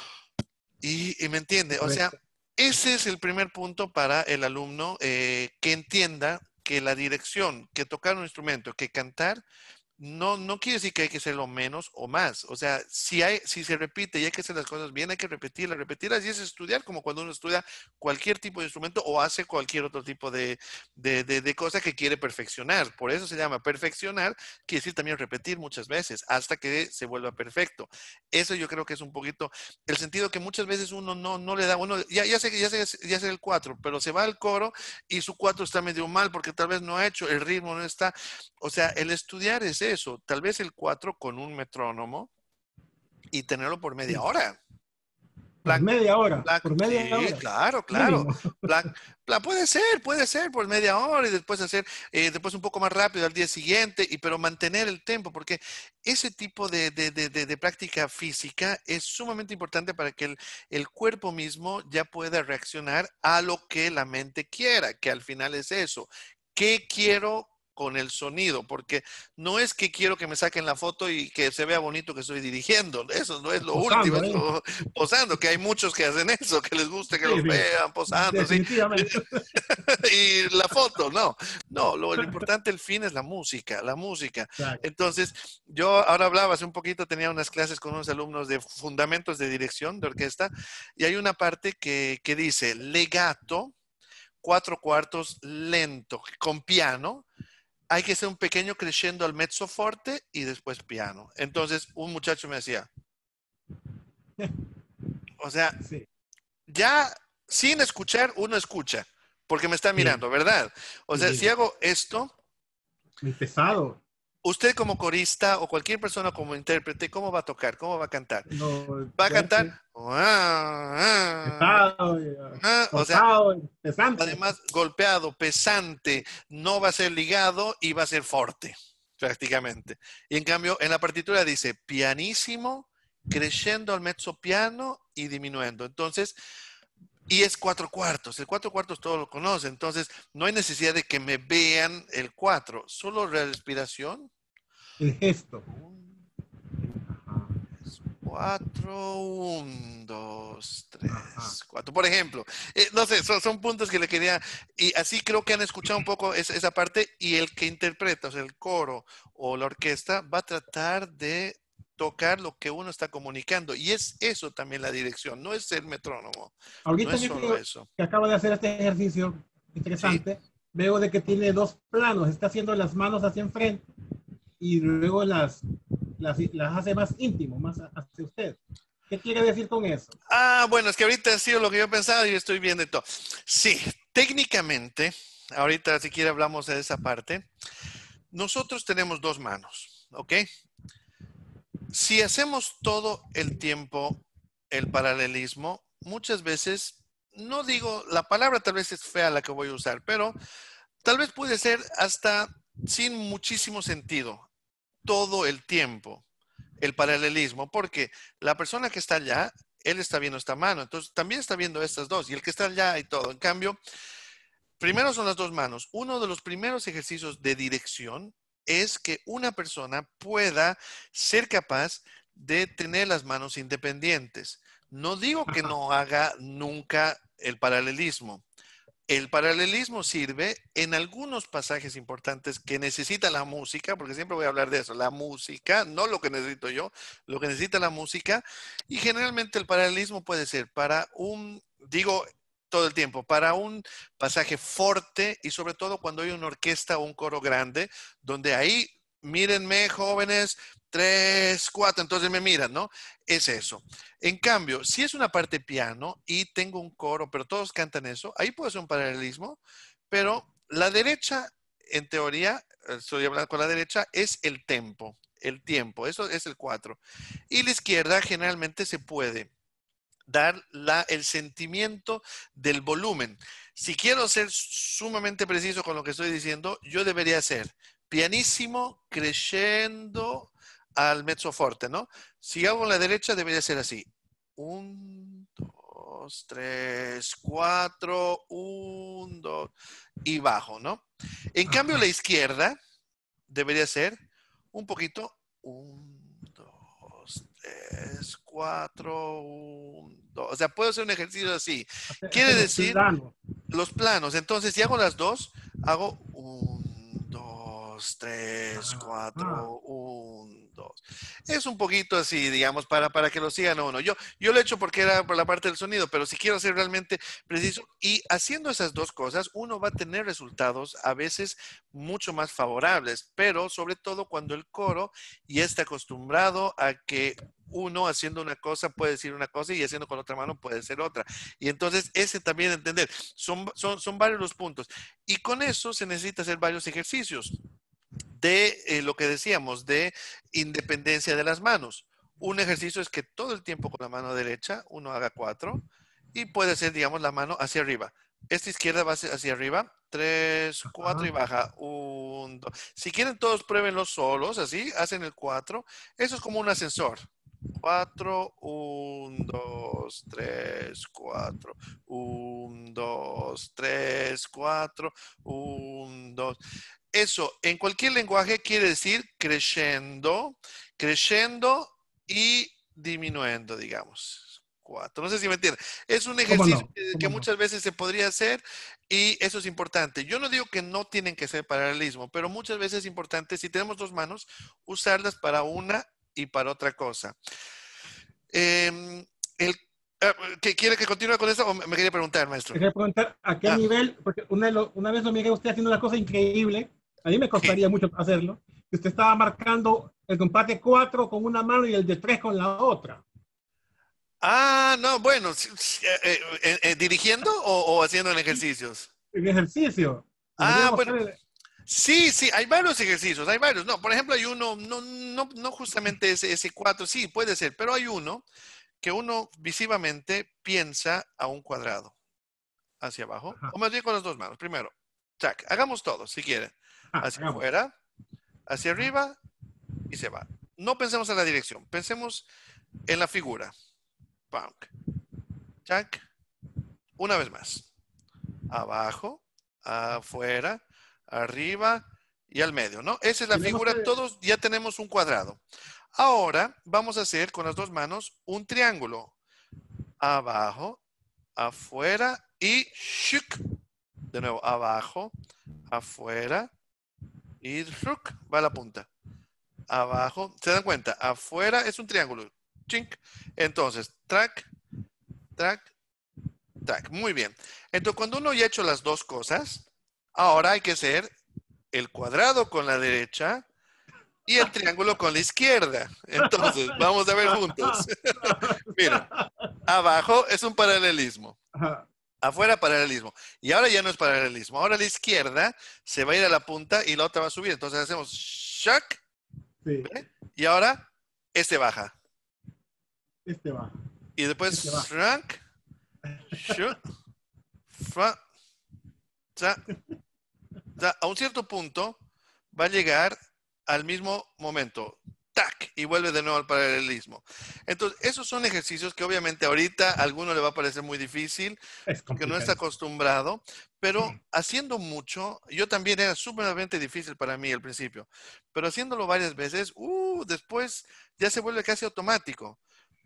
y, y me entiende, o sea, Correcto. ese es el primer punto para el alumno eh, que entienda que la dirección, que tocar un instrumento, que cantar, no, no quiere decir que hay que hacerlo menos o más. O sea, si hay, si se repite y hay que hacer las cosas bien, hay que repetirlas, repetirlas. Y es estudiar como cuando uno estudia cualquier tipo de instrumento o hace cualquier otro tipo de, de, de, de cosa que quiere perfeccionar. Por eso se llama perfeccionar, quiere decir también repetir muchas veces hasta que se vuelva perfecto. Eso yo creo que es un poquito el sentido que muchas veces uno no, no le da, uno ya, ya sé que ya sé, ya sé el cuatro, pero se va al coro y su cuatro está medio mal porque tal vez no ha hecho, el ritmo no está. O sea, el estudiar es eso, tal vez el cuatro con un metrónomo y tenerlo por media Sí. hora. Por Plac, media hora. plac, Por media sí, hora. claro, claro. Mínimo. Plac, plac, puede ser, puede ser por media hora y después hacer, eh, después un poco más rápido al día siguiente, y, pero mantener el tiempo, porque ese tipo de, de, de, de, de práctica física es sumamente importante para que el, el cuerpo mismo ya pueda reaccionar a lo que la mente quiera, que al final es eso. ¿Qué quiero con el sonido? Porque no es que quiero que me saquen la foto y que se vea bonito que estoy dirigiendo. Eso no es lo último, Posando es ahí. lo posando, que hay muchos que hacen eso, que les gusta que Sí, los sí. vean posando, así. Definitivamente. Y la foto, no. No, lo, lo importante, el fin es la música, la música. Exacto. Entonces, yo ahora hablaba hace un poquito, tenía unas clases con unos alumnos de fundamentos de dirección de orquesta, y hay una parte que, que dice legato, cuatro cuartos lento, con piano. Hay que hacer un pequeño crescendo al mezzo forte y después piano. Entonces, un muchacho me decía, o sea, Sí, ya sin escuchar, uno escucha, porque me está sí, mirando, ¿verdad? O sea, si sí. hago esto, Muy pesado. usted como corista o cualquier persona como intérprete, ¿cómo va a tocar? ¿Cómo va a cantar? No, Va a cantar, fuerte, ah, ah, pesado, eh, ah, o sea, forzado, eh, pesante. además golpeado, pesante, no va a ser ligado y va a ser fuerte, prácticamente. Y en cambio, en la partitura dice pianísimo, crescendo al mezzo piano y disminuyendo. Entonces, y es cuatro cuartos. El cuatro cuartos todo lo conoce. Entonces, no hay necesidad de que me vean el cuatro. Solo respiración. El gesto. Un, Ajá, tres, cuatro, un, dos, ajá. tres, cuatro. Por ejemplo, eh, no sé, son, son puntos que le quería. Y así creo que han escuchado un poco esa, esa parte. Y el que interpreta, o sea, el coro o la orquesta, va a tratar de tocar lo que uno está comunicando. Y es eso también la dirección, no es el metrónomo, no Ahorita es que, solo que, eso. que acabo de hacer este ejercicio ¿Sí? interesante, veo de que tiene dos planos. Está haciendo las manos hacia enfrente y luego las, las, las hace más íntimo, más hacia usted. ¿Qué quiere decir con eso? Ah, bueno, es que ahorita ha sido lo que yo pensaba y estoy viendo y todo. Sí, técnicamente, ahorita si quiere hablamos de esa parte. Nosotros tenemos dos manos, ¿ok? Si hacemos todo el tiempo el paralelismo, muchas veces, no digo, la palabra tal vez es fea la que voy a usar, pero tal vez puede ser hasta sin muchísimo sentido, todo el tiempo, el paralelismo, porque la persona que está allá, él está viendo esta mano, entonces también está viendo estas dos, y el que está allá y todo. En cambio, primero son las dos manos. Uno de los primeros ejercicios de dirección es que una persona pueda ser capaz de tener las manos independientes. No digo que Ajá. no haga nunca el paralelismo. El paralelismo sirve en algunos pasajes importantes que necesita la música, porque siempre voy a hablar de eso, la música, no lo que necesito yo, lo que necesita la música, y generalmente el paralelismo puede ser para un, digo, todo el tiempo, para un pasaje fuerte y sobre todo cuando hay una orquesta o un coro grande, donde ahí, mírenme jóvenes, tres, cuatro, entonces me miran, ¿no? Es eso. En cambio, si es una parte piano y tengo un coro, pero todos cantan eso, ahí puede ser un paralelismo, pero la derecha, en teoría, estoy hablando con la derecha, es el tempo, el tiempo, eso es el cuatro. Y la izquierda generalmente se puede dar la, el sentimiento del volumen. Si quiero ser sumamente preciso con lo que estoy diciendo, yo debería ser pianissimo crescendo al mezzo forte, ¿no? Si hago la derecha, debería ser así. Un, dos, tres, cuatro, un, dos, y bajo, ¿no? En cambio, Ajá. la izquierda debería ser un poquito, un, dos, tres, cuatro, un, dos. O sea, puedo hacer un ejercicio así. Hacer, Quiere hacer los decir planos. los planos. Entonces, si hago las dos, hago un, dos, tres, Ajá. cuatro, un, dos. Es un poquito así, digamos, para, para que lo sigan a uno. Yo, yo lo he hecho porque era por la parte del sonido, pero si quiero ser realmente preciso, y haciendo esas dos cosas, uno va a tener resultados a veces mucho más favorables, pero sobre todo cuando el coro ya está acostumbrado a que uno haciendo una cosa puede decir una cosa y haciendo con otra mano puede ser otra. Y entonces ese también entender, son, son, son varios los puntos. Y con eso se necesita hacer varios ejercicios de eh, lo que decíamos, de independencia de las manos. Un ejercicio es que todo el tiempo con la mano derecha uno haga cuatro y puede ser, digamos, la mano hacia arriba. Esta izquierda va hacia arriba, tres, cuatro y Ajá. baja, un, dos. Si quieren todos pruébenlo solos, así, hacen el cuatro. Eso es como un ascensor. Cuatro, un, dos, tres, cuatro, un, dos, tres, cuatro, un, dos. Eso en cualquier lenguaje quiere decir creciendo, creciendo y disminuyendo, digamos. Cuatro. No sé si me entienden. Es un ¿Cómo ejercicio no? que, que ¿Cómo no? muchas veces se podría hacer y eso es importante. Yo no digo que no tienen que ser paralelismo, pero muchas veces es importante, si tenemos dos manos, usarlas para una y para otra cosa. Eh, el, eh, ¿que ¿Quiere que continúe con eso o me quería preguntar, maestro? Te quería preguntar a qué Ah, nivel, porque una, lo- una vez lo miré a usted haciendo una cosa increíble, a mí me ¿qué? costaría mucho hacerlo, que usted estaba marcando el compás de cuatro con una mano y el de tres con la otra. Ah, no, bueno, sí, sí, eh, eh, eh, ¿dirigiendo o, o haciendo en ejercicios? En ejercicio. Ah, Deberíamos bueno, hacer. sí, sí, hay varios ejercicios, hay varios. No, por ejemplo, hay uno, no, no, no justamente ese, ese cuatro, sí, puede ser, pero hay uno que uno visivamente piensa a un cuadrado hacia abajo, Ajá, o más bien con las dos manos. Primero, tac, hagamos todo, si quieren. ajá, Hacia hagamos. afuera, hacia Ajá, arriba y se va. No pensemos en la dirección, pensemos en la figura. Punk, tac, una vez más. Abajo, afuera, arriba y al medio, ¿no? Esa es la tenemos figura, que. todos ya tenemos un cuadrado. Ahora vamos a hacer con las dos manos un triángulo. Abajo, afuera y shuk. De nuevo, abajo, afuera y shuk. Va a la punta. Abajo, ¿se dan cuenta? Afuera es un triángulo. Chink. Entonces, track, track, track. Muy bien. Entonces, cuando uno ya ha hecho las dos cosas, ahora hay que hacer el cuadrado con la derecha y el triángulo con la izquierda. Entonces, vamos a ver juntos. Miren, abajo es un paralelismo. Ajá, Afuera paralelismo. Y ahora ya no es paralelismo. Ahora la izquierda se va a ir a la punta y la otra va a subir. Entonces hacemos shack, sí, ¿ve? Y ahora este baja. este va, Y después este va. shrunk, shuk, fra, tra, tra. A un cierto punto va a llegar al mismo momento. Tac, y vuelve de nuevo al paralelismo. Entonces, esos son ejercicios que obviamente ahorita a alguno le va a parecer muy difícil Es porque no está complicadísimo. acostumbrado, pero haciendo mucho, yo también era sumamente difícil para mí al principio, pero haciéndolo varias veces, uh, después ya se vuelve casi automático.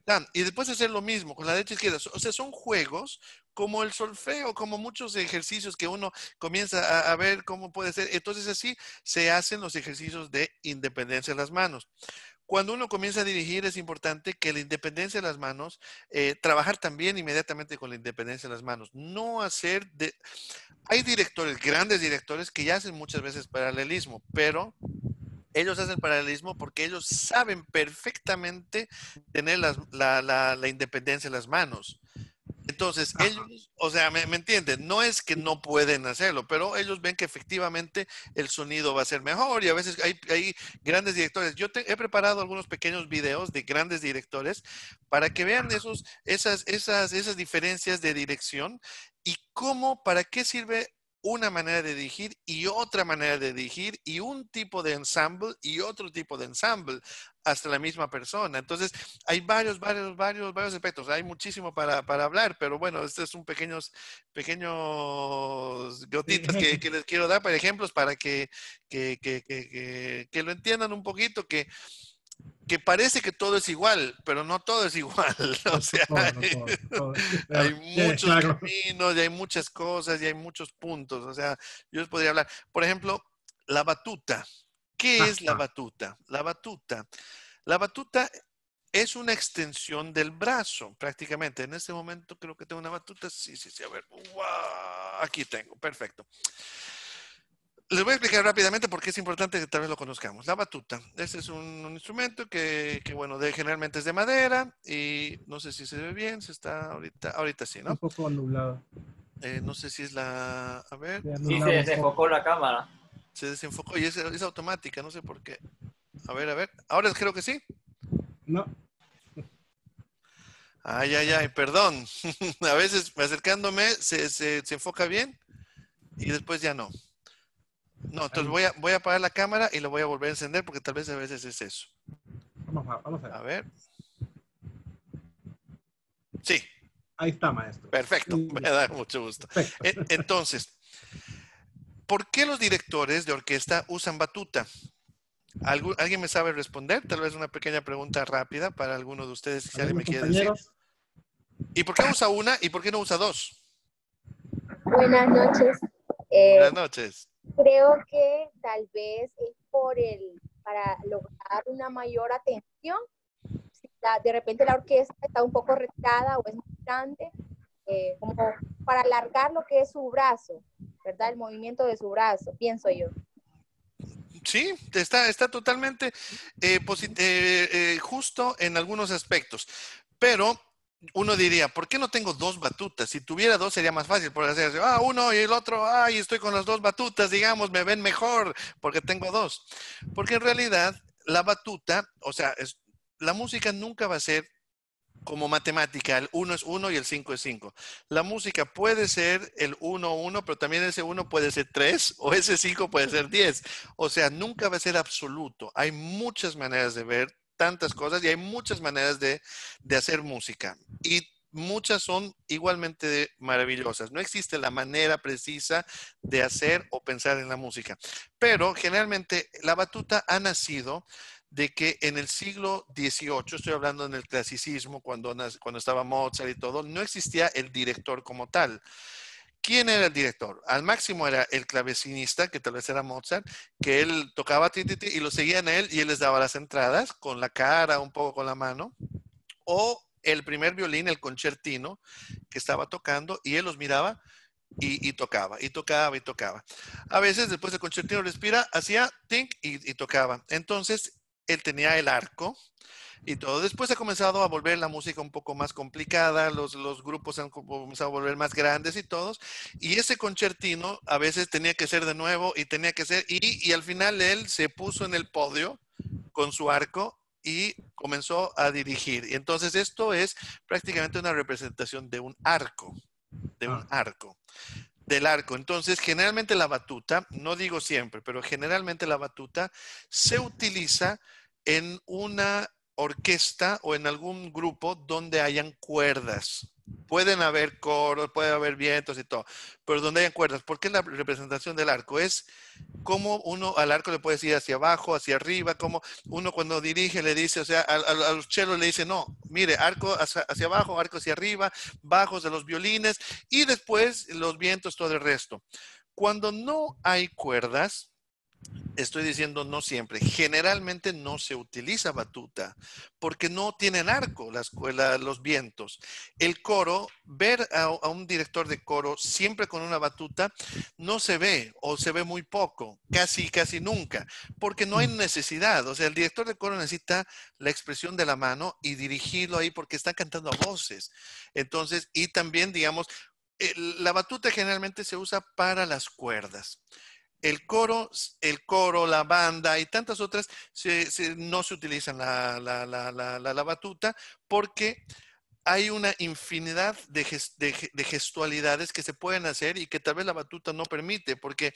Ah, y después hacer lo mismo con la derecha e izquierda. O sea, son juegos como el solfeo, como muchos ejercicios que uno comienza a, a ver cómo puede ser. Entonces así se hacen los ejercicios de independencia de las manos. Cuando uno comienza a dirigir es importante que la independencia de las manos, eh, trabajar también inmediatamente con la independencia de las manos. No hacer de... Hay directores, grandes directores que ya hacen muchas veces paralelismo, pero ellos hacen paralelismo porque ellos saben perfectamente tener las- la, la- la independencia en las manos. Entonces, Ajá. ellos, o sea, me, me entienden, no es que no pueden hacerlo, pero ellos ven que efectivamente el sonido va a ser mejor y a veces hay, hay grandes directores. Yo te- he preparado algunos pequeños videos de grandes directores para que vean esos, esas, esas, esas diferencias de dirección y cómo, para qué sirve una manera de dirigir y otra manera de dirigir y un tipo de ensemble y otro tipo de ensemble hasta la misma persona. Entonces, hay varios, varios, varios, varios aspectos. Hay muchísimo para, para hablar, pero bueno, estos son pequeños, pequeños Eh, gotitas que, ejemplo. que les quiero dar para ejemplos para que, que, que, que, que, que lo entiendan un poquito, que, que parece que todo es igual, pero no todo es igual. O No, no sea, todo, no todo, no todo. hay Pero, eh, muchos claro. caminos y hay muchas cosas y hay muchos puntos. O sea, yo les podría hablar. Por ejemplo, la batuta. ¿Qué es la Ajá. batuta? La batuta. La batuta es una extensión del brazo, prácticamente. En este momento creo que tengo una batuta. Sí, sí, sí. A ver. ¡Guau! Aquí tengo. Perfecto. Les voy a explicar rápidamente por qué es importante que tal vez lo conozcamos. La batuta. Este es un, un instrumento que, que, bueno, de, generalmente es de madera y no sé si se ve bien. Se está ahorita, ahorita sí, Un ¿no? poco nublado. Eh, no sé si es la... A ver. Se ha Sí, se nublado un poco. desenfocó la cámara. Se desenfocó y es, es automática. No sé por qué. A ver, a ver. Ahora creo que sí. No. Ay, ay, ay, perdón. A veces acercándome se, se, se enfoca bien y después ya no. No, entonces Ahí. voy a, voy a apagar la cámara y lo voy a volver a encender porque tal vez a veces es eso. Vamos a, vamos a ver. A ver. Sí, Ahí está, maestro. perfecto. Me Listo. da mucho gusto. Perfecto. E- Entonces, ¿por qué los directores de orquesta usan batuta? ¿Algu- ¿Alguien me sabe responder? Tal vez una pequeña pregunta rápida para alguno de ustedes A si ver, alguien los me quiere decir. compañeros. ¿Y por qué usa una y por qué no usa dos? Buenas noches. Eh, Buenas noches. creo que tal vez es por el, para lograr una mayor atención. Si la- de repente la orquesta está un poco retirada o es muy grande, eh, como para alargar lo que es su brazo, ¿verdad? El movimiento de su brazo, pienso yo. Sí, está, está totalmente eh, posi- eh, eh, justo en algunos aspectos. Pero uno diría, ¿por qué no tengo dos batutas? Si tuviera dos sería más fácil, por hacer, ah, uno y el otro, ay, estoy con las dos batutas, digamos, me ven mejor porque tengo dos. Porque en realidad la batuta, o sea, es, la música nunca va a ser como matemática, el uno es uno y el cinco es cinco. La música puede ser el uno uno, pero también ese uno puede ser tres o ese cinco puede ser diez. O sea, nunca va a ser absoluto. Hay muchas maneras de ver tantas cosas y hay muchas maneras de, de hacer música. Y muchas son igualmente maravillosas. No existe la manera precisa de hacer o pensar en la música. Pero generalmente la batuta ha nacido de que en el siglo dieciocho, estoy hablando en el clasicismo, cuando, cuando estaba Mozart y todo, no existía el director como tal. ¿Quién era el director? Al máximo era el clavecinista, que tal vez era Mozart, que él tocaba ti, ti, ti, y lo seguían a él y él les daba las entradas con la cara, un poco con la mano, o el primer violín, el concertino, que estaba tocando y él los miraba y, y tocaba, y tocaba, y tocaba. A veces después del concertino respira, hacía tink y, y tocaba. Entonces, él tenía el arco y todo. Después ha comenzado a volver la música un poco más complicada, los, los grupos han comenzado a volver más grandes y todos, y ese concertino a veces tenía que ser de nuevo y tenía que ser, y, y al final él se puso en el podio con su arco y comenzó a dirigir. Y entonces esto es prácticamente una representación de un arco, de un Ah, arco del arco. Entonces, generalmente la batuta, no digo siempre, pero generalmente la batuta se utiliza en una orquesta o en algún grupo donde hayan cuerdas. Pueden haber coros, puede haber vientos y todo, pero donde hayan cuerdas, ¿por qué la representación del arco? Es como uno al arco le puede decir hacia abajo, hacia arriba, como uno cuando dirige le dice, o sea, a, a, a los chelos le dice, no, mire, arco hacia, hacia abajo, arco hacia arriba, bajos de los violines y después los vientos, todo el resto. Cuando no hay cuerdas, estoy diciendo no siempre, generalmente no se utiliza batuta porque no tienen arco las, la, los vientos. El coro, ver a, a, un director de coro siempre con una batuta no se ve o se ve muy poco, casi, casi nunca, porque no hay necesidad. O sea, el director de coro necesita la expresión de la mano y dirigirlo ahí porque está cantando a voces. Entonces, y también, digamos, la batuta generalmente se usa para las cuerdas. El coro, el coro, la banda y tantas otras se, se, no se utilizan la, la, la, la, la batuta porque hay una infinidad de, gest, de, de gestualidades que se pueden hacer y que tal vez la batuta no permite, porque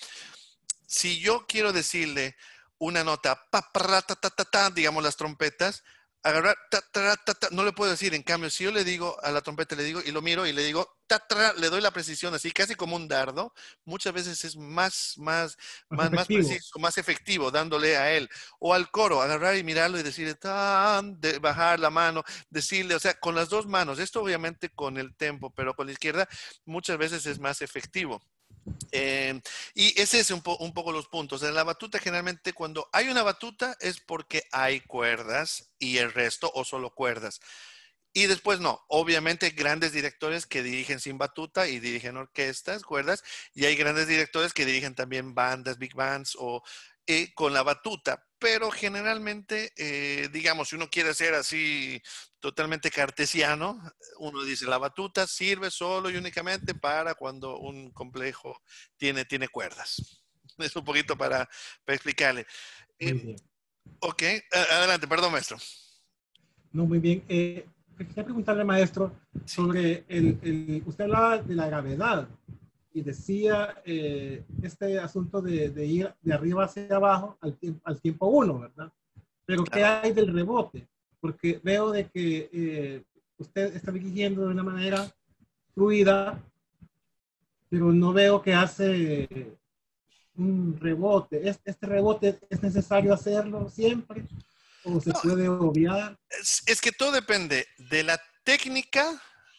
si yo quiero decirle una nota, pa, pa, ta, ta, ta, ta, digamos las trompetas, agarrar, ta, ta, ta, ta, no le puedo decir. En cambio, si yo le digo a la trompeta, le digo y lo miro y le digo, ta, ta, le doy la precisión así, casi como un dardo, muchas veces es más, más, Más más, más efectivo. preciso, más efectivo dándole a él. O al coro, agarrar y mirarlo y decirle, tan, de bajar la mano, decirle, o sea, con las dos manos. Esto obviamente con el tempo, pero con la izquierda muchas veces es más efectivo. Eh, y ese es un, po un, poco los puntos. En la batuta generalmente cuando hay una batuta es porque hay cuerdas y el resto o solo cuerdas. Y después no, obviamente grandes directores que dirigen sin batuta y dirigen orquestas, cuerdas, y hay grandes directores que dirigen también bandas, big bands o eh, con la batuta. Pero generalmente, eh, digamos, si uno quiere ser así totalmente cartesiano, uno dice la batuta sirve solo y únicamente para cuando un complejo tiene, tiene cuerdas. Es un poquito para, para explicarle. Muy Eh, bien. ok, adelante, perdón, maestro. No, muy bien. Eh, quería preguntarle, maestro, Sí. sobre el, el, usted hablaba de la gravedad y decía eh, este asunto de, de ir de arriba hacia abajo al, tiempo, al tiempo uno, ¿verdad? Pero ¿qué Claro. hay del rebote? Porque veo de que eh, usted está dirigiendo de una manera fluida, pero no veo que hace un rebote. ¿Este rebote es necesario hacerlo siempre o se No, puede obviar? es, es que todo depende de la técnica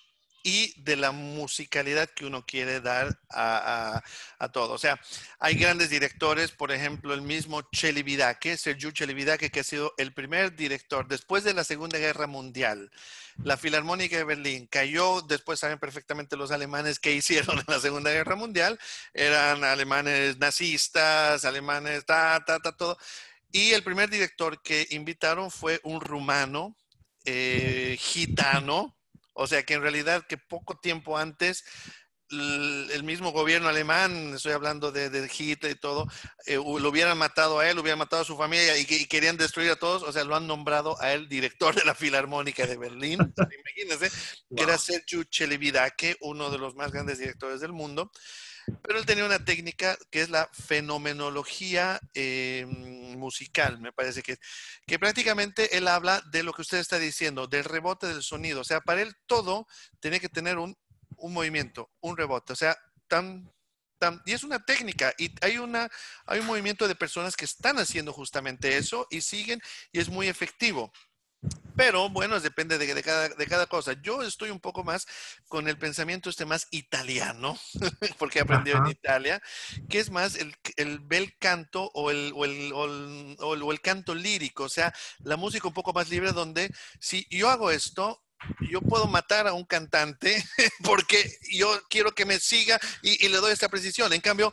y de la musicalidad que uno quiere dar a, a, a, todo. O sea, hay grandes directores, por ejemplo, el mismo Celibidache, Sergiu Celibidache, que ha sido el primer director después de la Segunda Guerra Mundial. La Filarmónica de Berlín cayó, después saben perfectamente los alemanes que hicieron en la Segunda Guerra Mundial, eran alemanes nazistas, alemanes, ta, ta, ta, todo. Y el primer director que invitaron fue un rumano, eh, gitano, o sea que en realidad que poco tiempo antes el mismo gobierno alemán, estoy hablando de, de Hitler y todo, eh, lo hubieran matado a él, hubieran matado a su familia y, y, querían destruir a todos, o sea, lo han nombrado a él director de la Filarmónica de Berlín, imagínense, Wow. que era Sergiu Celibidache, uno de los más grandes directores del mundo. Pero él tenía una técnica que es la fenomenología eh, musical, me parece que, que prácticamente él habla de lo que usted está diciendo, del rebote del sonido. O sea, para él todo tiene que tener un, un movimiento, un rebote. O sea, tan, tan, y es una técnica. Y hay, una, hay un movimiento de personas que están haciendo justamente eso y siguen y es muy efectivo. Pero bueno, depende de, de, cada, de cada cosa. Yo estoy un poco más con el pensamiento este más italiano, porque he aprendido en Ajá. Italia, que es más el, el bel canto o el, o, el, o, el, o, el, o el canto lírico, o sea, la música un poco más libre donde si yo hago esto, yo puedo matar a un cantante porque yo quiero que me siga y, y le doy esta precisión. En cambio,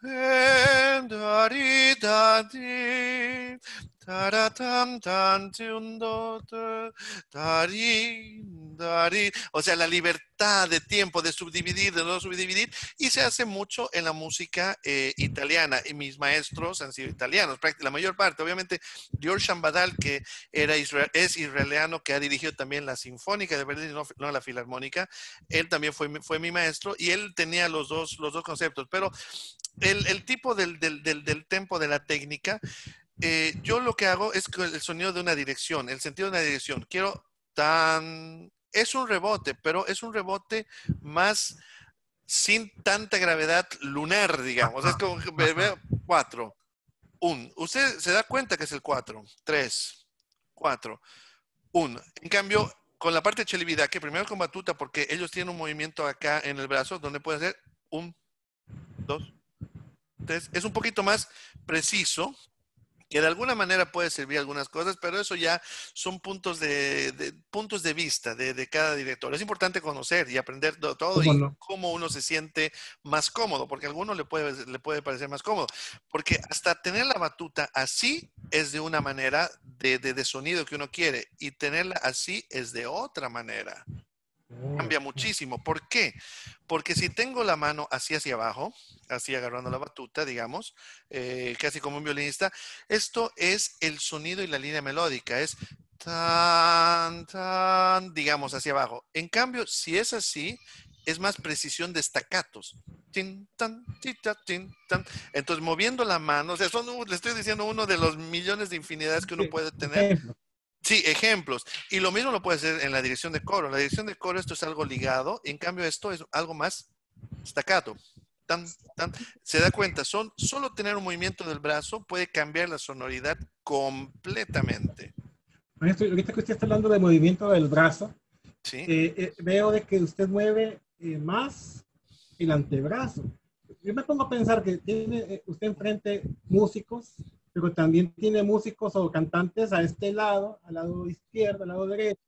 o sea, la libertad de tiempo de subdividir, de no subdividir, y se hace mucho en la música eh, italiana. Y mis maestros han sido italianos, la mayor parte. Obviamente, George Chambadal, que era israel, es israeliano, que ha dirigido también la Sinfónica de Berlín, no, no la Filarmónica, él también fue, fue mi maestro y él tenía los dos, los dos conceptos, pero el, el tipo del, del, del, del tempo de la técnica, eh, yo lo que hago es el sonido de una dirección, el sentido de una dirección. Quiero tan, es un rebote, pero es un rebote más sin tanta gravedad lunar, digamos. Es como que me veo cuatro, un. Usted se da cuenta que es el cuatro, tres, cuatro, uno. En cambio, con la parte de Chelivida, que primero con batuta, porque ellos tienen un movimiento acá en el brazo donde puede ser un, dos, tres. Es un poquito más preciso, que de alguna manera puede servir algunas cosas, pero eso ya son puntos de, de puntos de vista de, de cada director. Es importante conocer y aprender de todo ¿Cómo y no? cómo uno se siente más cómodo, porque a alguno le puede, le puede parecer más cómodo, porque hasta tener la batuta así es de una manera de, de, de sonido que uno quiere y tenerla así es de otra manera. Oh, Cambia muchísimo. ¿Por qué? Porque si tengo la mano así hacia abajo, así agarrando la batuta, digamos, eh, casi como un violinista, esto es el sonido y la línea melódica, es tan, tan, digamos, hacia abajo. En cambio, si es así, es más precisión de staccatos. Tin, tan, tita, tin, tan. Entonces, moviendo la mano, o sea, son, le estoy diciendo uno de los millones de infinidades que uno sí, puede tener. ejemplo. Sí, ejemplos. Y lo mismo lo puede hacer en la dirección de coro. En la dirección de coro esto es algo ligado, en cambio esto es algo más staccato. Tan, tan, se da cuenta, son, solo tener un movimiento del brazo puede cambiar la sonoridad completamente. Maestro, ahorita que usted está hablando de movimiento del brazo, ¿Sí? eh, eh, veo de que usted mueve eh, más el antebrazo. Yo me pongo a pensar que tiene eh, usted enfrente músicos, pero también tiene músicos o cantantes a este lado, al lado izquierdo, al lado derecho.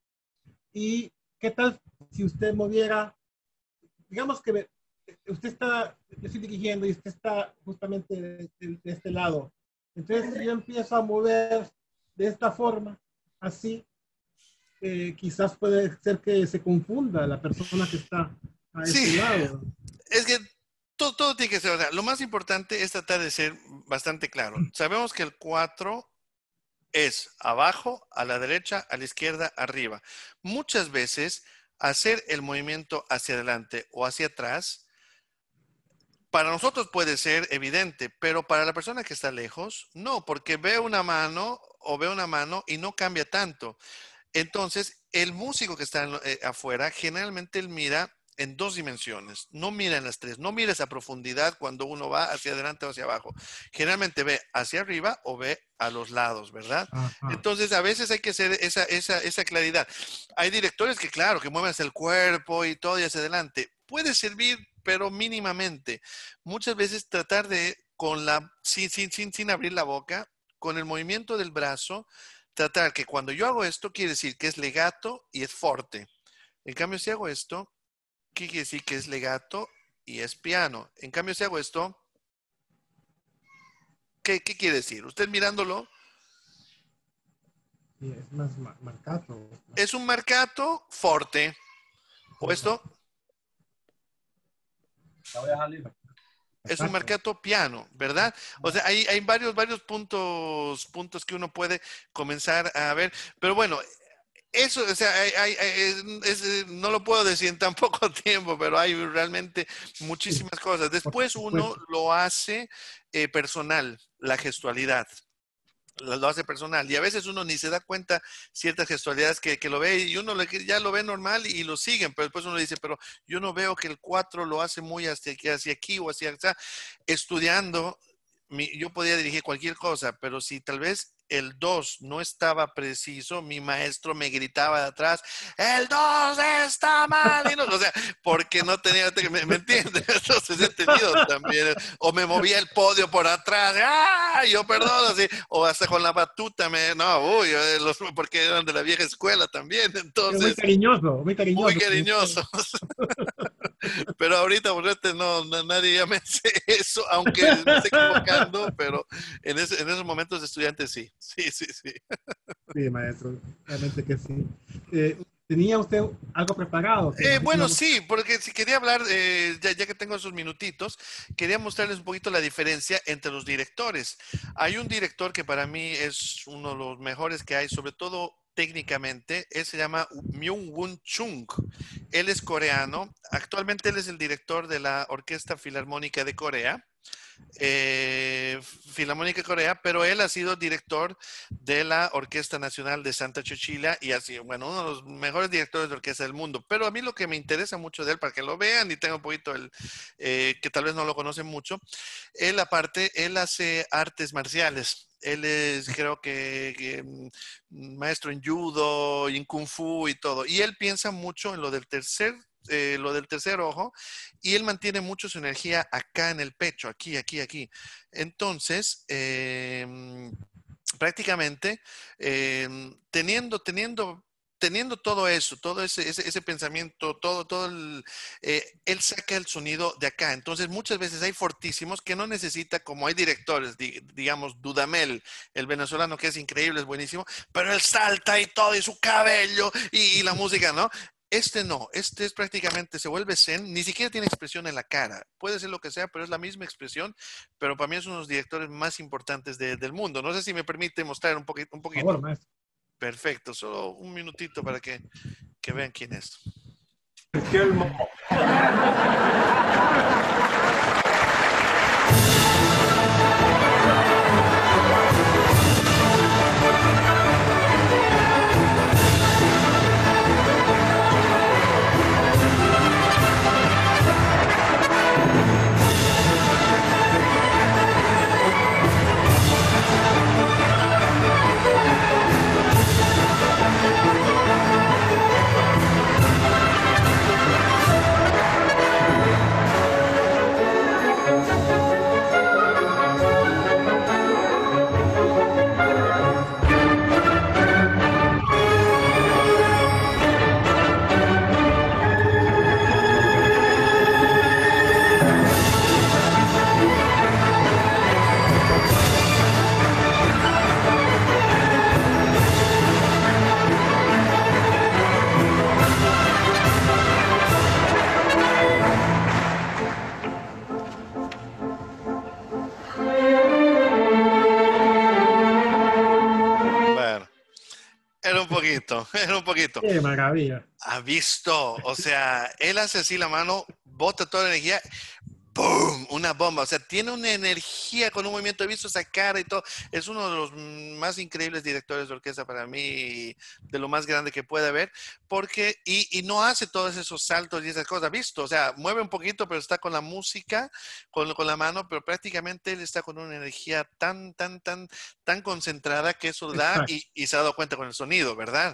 ¿Y qué tal si usted moviera, digamos que usted está, yo estoy dirigiendo y usted está justamente de, de, de este lado? Entonces, si yo empiezo a mover de esta forma, así, eh, quizás puede ser que se confunda la persona que está a Sí, este lado. es que todo, todo tiene que ser, o sea, lo más importante es tratar de ser bastante claro. Sabemos que el cuatro es abajo, a la derecha, a la izquierda, arriba. Muchas veces hacer el movimiento hacia adelante o hacia atrás para nosotros puede ser evidente, pero para la persona que está lejos, no, porque ve una mano o ve una mano y no cambia tanto. Entonces, el músico que está en, eh, afuera, generalmente él mira en dos dimensiones, no mira en las tres, no mira esa profundidad cuando uno va hacia adelante o hacia abajo. Generalmente ve hacia arriba o ve a los lados, ¿verdad? Ajá. Entonces, a veces hay que hacer esa, esa, esa claridad. Hay directores que, claro, que mueven hacia el cuerpo y todo y hacia adelante. Puede servir, pero mínimamente. Muchas veces tratar de, con la, sin, sin, sin, sin abrir la boca, con el movimiento del brazo, tratar que cuando yo hago esto, quiere decir que es legato y es forte. En cambio, si hago esto, ¿qué quiere decir que es legato y es piano? En cambio, si hago esto, ¿qué, qué quiere decir? Usted mirándolo, Sí, es más ma marcato. es un marcato forte. O esto es un Exacto. marcato piano, ¿verdad? O sea, hay, hay varios, varios puntos, puntos que uno puede comenzar a ver. Pero bueno, eso, o sea, hay, hay, hay, es, es, no lo puedo decir en tan poco tiempo, pero hay realmente Sí, muchísimas cosas. por Después uno supuesto. lo hace eh, personal, la gestualidad. Lo hace personal y a veces uno ni se da cuenta ciertas gestualidades que, que lo ve y uno le, ya lo ve normal y, y lo siguen, pero después uno dice, pero yo no veo que el cuatro lo hace muy hacia, hacia aquí o hacia allá. Estudiando, mi, yo podía dirigir cualquier cosa, pero si tal vez el dos no estaba preciso, mi maestro me gritaba de atrás, el dos está mal, y no, o sea, porque no tenía, ¿me, me entiendes? Entonces he tenido también, o me movía el podio por atrás, ¡ah! Yo perdón, así, o hasta con la batuta, me, no, uy, los, porque eran de la vieja escuela también, Pero muy entonces, cariñoso, muy muy cariñoso. cariñosos. Pero ahorita, por suerte, no, no, nadie ya me hace eso, aunque me esté equivocando, pero en, ese, en esos momentos de estudiante sí, sí, sí, sí. Sí, maestro, realmente que sí. Eh, ¿Tenía usted algo preparado? Que Eh, nosotros bueno, íbamos... sí, porque si quería hablar, eh, ya, ya que tengo esos minutitos, quería mostrarles un poquito la diferencia entre los directores. Hay un director que para mí es uno de los mejores que hay, sobre todo técnicamente, él se llama Myung-Whun Chung. Él es coreano, actualmente él es el director de la Orquesta Filarmónica de Corea. eh, Filarmónica de Corea, pero él ha sido director de la Orquesta Nacional de Santa Cecilia y ha sido, bueno, uno de los mejores directores de orquesta del mundo. Pero a mí lo que me interesa mucho de él, para que lo vean y tenga un poquito el, eh, que tal vez no lo conocen mucho, él aparte, él hace artes marciales. Él es, creo que, que mm, maestro en judo y en kung fu y todo. Y él piensa mucho en lo del tercer, eh, lo del tercer ojo, y él mantiene mucho su energía acá en el pecho, aquí, aquí, aquí. Entonces, eh, prácticamente, eh, teniendo, teniendo teniendo todo eso, todo ese, ese, ese pensamiento, todo, todo el, eh, él saca el sonido de acá. Entonces, muchas veces hay fortísimos que no necesita, como hay directores, di, digamos, Dudamel, el venezolano, que es increíble, es buenísimo, pero él salta y todo, y su cabello, y, y la música, ¿no? Este no, este es prácticamente, se vuelve zen, ni siquiera tiene expresión en la cara. Puede ser lo que sea, pero es la misma expresión, pero para mí es uno de los directores más importantes de, del mundo. No sé si me permite mostrar un poquito. Un poquito. Por favor, maestro. Perfecto, solo un minutito para que, que vean quién es. Bueno, era un poquito, era un poquito. Qué maravilla. Ha visto, o sea, él hace así la mano, bota toda la energía, ¡boom! Una bomba, o sea, tiene una energía con un movimiento, he visto esa cara y todo, es uno de los más increíbles directores de orquesta para mí, de lo más grande que puede haber, porque, y, y no hace todos esos saltos y esas cosas, visto, o sea, mueve un poquito, pero está con la música, con, con la mano, pero prácticamente él está con una energía tan, tan, tan, tan concentrada que eso da Exacto. y, y se ha dado cuenta con el sonido, ¿verdad?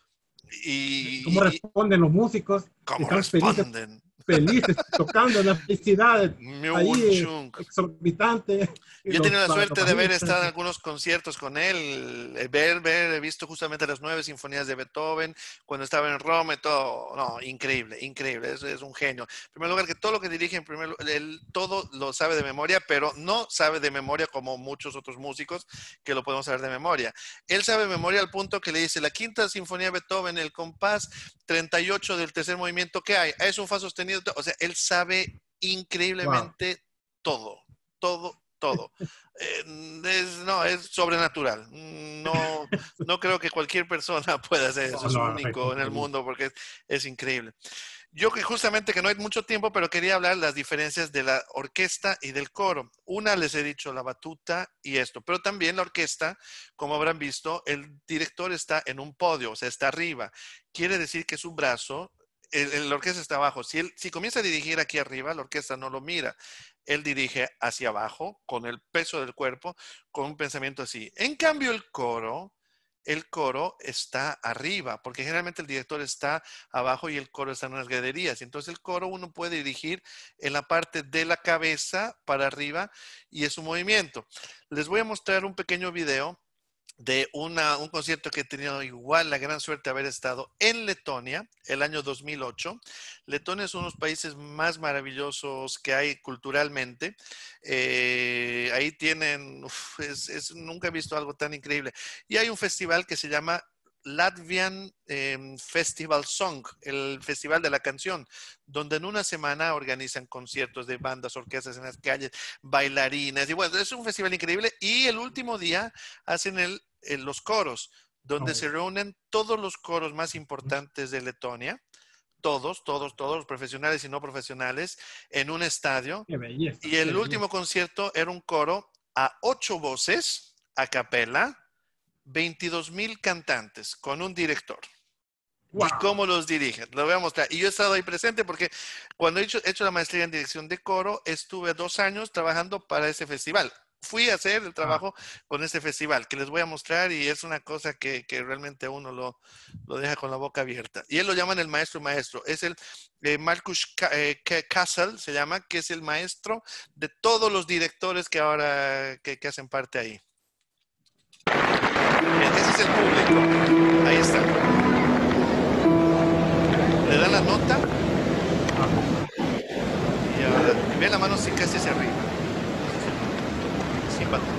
¿Cómo Y, y, responden los músicos? ¿cómo Están felices, responden? felices, tocando la felicidad ahí eh, Myung-Chunk. exorbitante. Y Yo he los, tenido la la suerte de haber campanita. estado en algunos conciertos con él, eh, ver, ver, he visto justamente las nueve sinfonías de Beethoven cuando estaba en Roma y todo. No, increíble, increíble, es, es un genio. En primer lugar, que todo lo que dirige, en primer lugar, él todo lo sabe de memoria, pero no sabe de memoria como muchos otros músicos que lo podemos saber de memoria. Él sabe de memoria al punto que le dice, la quinta sinfonía de Beethoven, el compás treinta y ocho del tercer movimiento, ¿qué hay? Es un fa sostenido. O sea, él sabe Wow. increíblemente todo, todo, todo. Eh, es, no, es sobrenatural. No, no creo que cualquier persona pueda hacer eso. No, Es no, es único en el increíble. mundo porque es, es increíble. Yo que justamente que no hay mucho tiempo, pero quería hablar de las diferencias de la orquesta y del coro. Una les he dicho, la batuta y esto, pero también la orquesta, como habrán visto, el director está en un podio, o sea, está arriba. Quiere decir que su brazo, el, el- la orquesta está abajo. Si, él, si comienza a dirigir aquí arriba, la orquesta no lo mira. Él dirige hacia abajo, con el peso del cuerpo, con un pensamiento así. En cambio, el coro, el coro está arriba, porque generalmente el director está abajo y el coro está en las graderías. Entonces el coro uno puede dirigir en la parte de la cabeza para arriba y es un movimiento. Les voy a mostrar un pequeño video de una, un concierto que he tenido igual la gran suerte de haber estado en Letonia el año dos mil ocho. Letonia es uno de los países más maravillosos que hay culturalmente. Eh, ahí tienen, uf, es, es, nunca he visto algo tan increíble. Y hay un festival que se llama Latvian eh, Festival Song, el festival de la canción, donde en una semana organizan conciertos de bandas, orquestas en las calles, bailarines, y bueno, es un festival increíble. Y el último día hacen el, el, los coros, donde Oh, se reúnen todos los coros más importantes de Letonia todos, todos, todos, profesionales y no profesionales, en un estadio. Qué belleza. Y el qué último belleza. concierto era un coro a ocho voces, a capela, veintidós mil cantantes, con un director. Wow. ¿Y cómo los dirigen? Lo voy a mostrar. Y yo he estado ahí presente porque cuando he hecho, he hecho la maestría en dirección de coro, estuve dos años trabajando para ese festival. Fui a hacer el trabajo ah. con ese festival, que les voy a mostrar, y es una cosa que, que realmente a uno lo, lo deja con la boca abierta. Y él lo llaman el maestro maestro. Es el eh, Marcus eh, Castle, se llama, que es el maestro de todos los directores que ahora que, que hacen parte ahí. Ese es el público. Ahí está. Le da la nota y ahora ve la mano así casi hacia arriba, sin batir.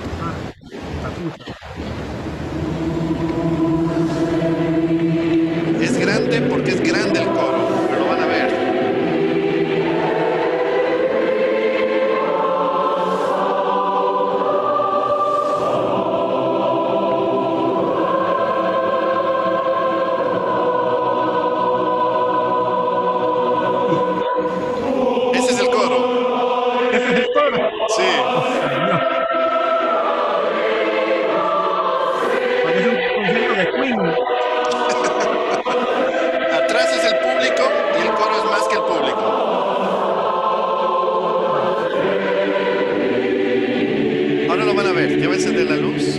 Es grande porque es grande el coro, pero lo van a ver. Sí. Parece un concierto de Queen. Atrás es el público y el coro es más que el público. Ahora lo van a ver. Ya va a encender la luz.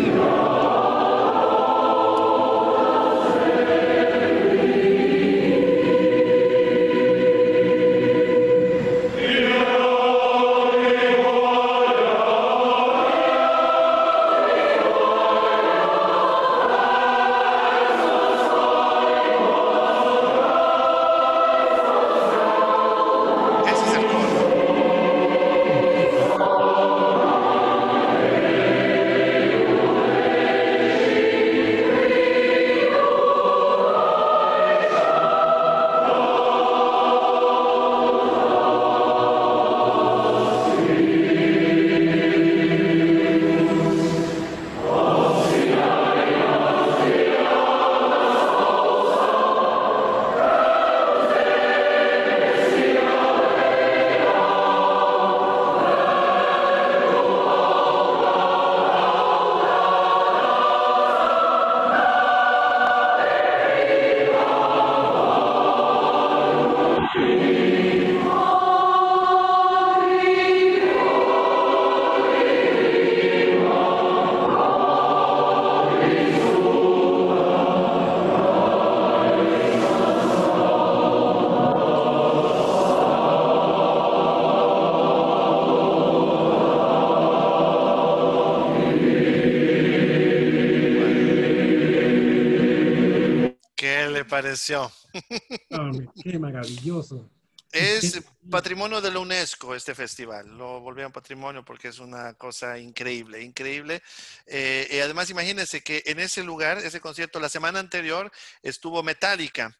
Pareció. Oh, qué maravilloso. Es patrimonio de la UNESCO este festival. Lo volvieron patrimonio porque es una cosa increíble, increíble. Eh, y además imagínense que en ese lugar, ese concierto, la semana anterior estuvo Metallica.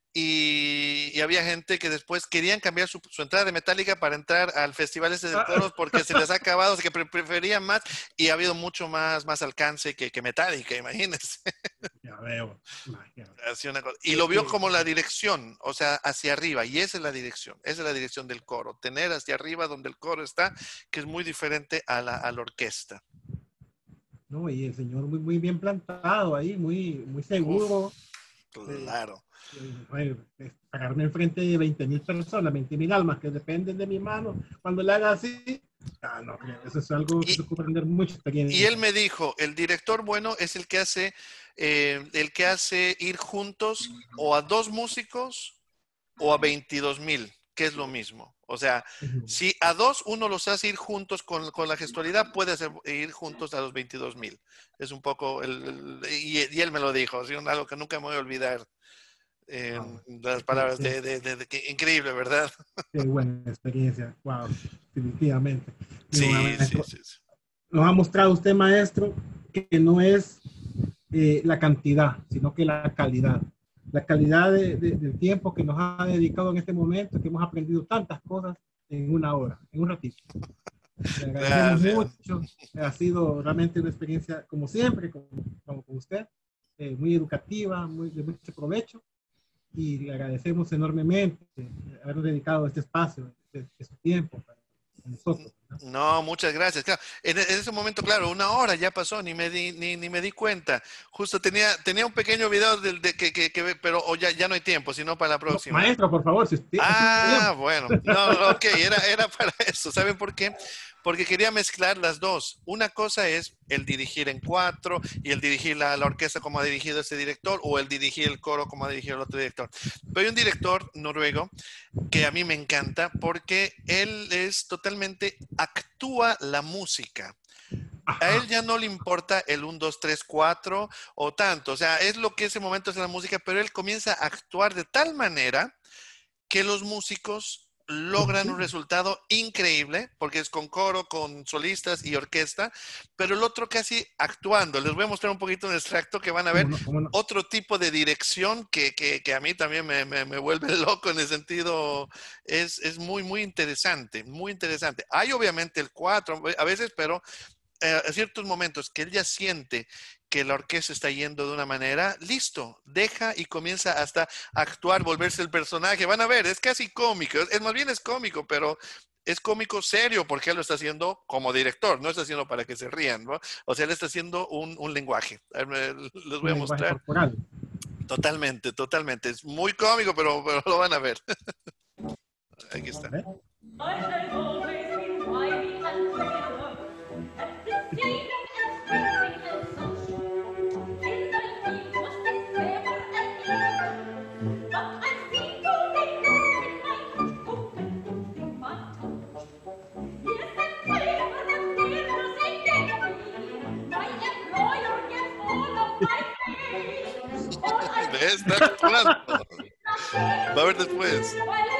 Y, y había gente que después querían cambiar su, su entrada de Metallica para entrar al festival ese de coros porque se les ha acabado, o sea, que pre preferían más, y ha habido mucho más, más alcance que, que Metallica, imagínense. Ya veo. Así una cosa. Y lo vio como la dirección, o sea, hacia arriba, y esa es la dirección, esa es la dirección del coro, tener hacia arriba donde el coro está, que es muy diferente a la, a la orquesta. No, y el señor muy, muy bien plantado ahí, muy, muy seguro. Uf, claro. Pararme enfrente de veinte mil personas, veinte mil almas que dependen de mi mano, cuando le haga así, ah, no, eso es algo que se puede aprender mucho experiencia. Y él me dijo, el director bueno es el que hace, eh, el que hace ir juntos o a dos músicos o a veintidós mil, que es lo mismo. O sea, uh-huh. si a dos uno los hace ir juntos con, con la gestualidad, puede hacer ir juntos a los veintidós mil. Es un poco, el, el y, y él me lo dijo, ¿sí? Algo que nunca me voy a olvidar. Eh, wow. Las palabras sí, sí. De, de, de, de que increíble, ¿verdad? Qué buena experiencia, wow, definitivamente. Sí, sí, sí, sí. Nos ha mostrado usted, maestro, que no es eh, la cantidad, sino que la calidad. La calidad de, de, del tiempo que nos ha dedicado en este momento, que hemos aprendido tantas cosas en una hora, en un ratito. Le agradecemos mucho. Ha sido realmente una experiencia, como siempre, como, como con usted, eh, muy educativa, muy, de mucho provecho. y le agradecemos enormemente haber dedicado este espacio de, de su tiempo para nosotros. No, muchas gracias. Claro, en, en ese momento, claro, una hora ya pasó, ni me di, ni, ni me di cuenta. Justo tenía, tenía un pequeño video del de, que, que, que, pero oh, ya, ya no hay tiempo, sino para la próxima. No, maestro, por favor, si usted... Ah, bueno, no, no, ok, era, era para eso. ¿Saben por qué? Porque quería mezclar las dos. Una cosa es el dirigir en cuatro y el dirigir la, la orquesta como ha dirigido ese director o el dirigir el coro como ha dirigido el otro director. Pero hay un director noruego que a mí me encanta porque él es totalmente, actúa la música. A él ya no le importa el uno, dos, tres, cuatro o tanto. O sea, es lo que ese momento es la música, pero él comienza a actuar de tal manera que los músicos logran un resultado increíble, porque es con coro, con solistas y orquesta, pero el otro casi actuando. Les voy a mostrar un poquito un extracto que van a ver. ¿Cómo no? ¿Cómo no? Otro tipo de dirección que, que, que a mí también me, me, me vuelve loco en el sentido, es, es muy, muy interesante, muy interesante. Hay obviamente el cuatro a veces, pero eh, a ciertos momentos que él ya siente que la orquesta está yendo de una manera, listo, deja y comienza hasta a actuar, volverse el personaje. Van a ver, es casi cómico, es, más bien es cómico, pero es cómico serio porque él lo está haciendo como director, no está haciendo para que se rían, ¿no? O sea, él está haciendo un, un lenguaje. A ver, les voy a mostrar. Corporal. Totalmente, totalmente. Es muy cómico, pero, pero lo van a ver. Aquí está. ¿Ves? Está actuando. Va a ver después.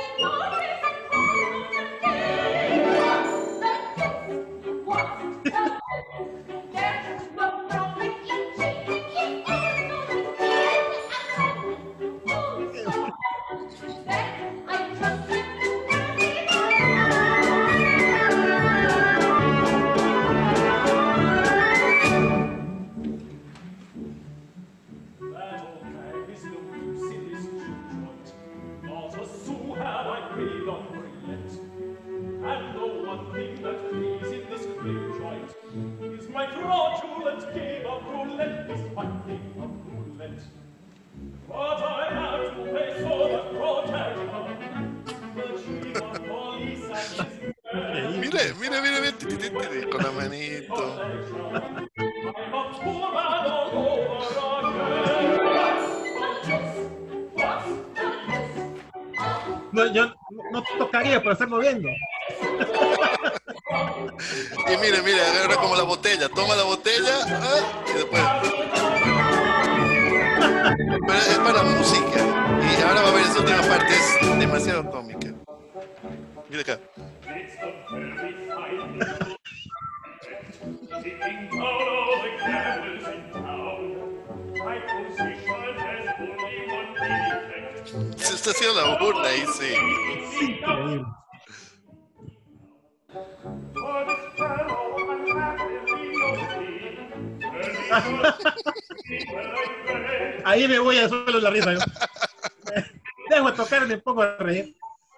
Mire, mire, mire, mire, con la manito. No, yo no tocaría para estar moviendo. Y mire, mire, agarra como la botella, toma la botella ¿eh? Y después. Pero es para música. Y ahora va a ver esa última parte, es demasiado cómica. Mira acá. Se está haciendo la burla ahí, sí. Increíble. Ahí me voy al suelo de la risa. Yo. Dejo de tocar y me pongo a reír.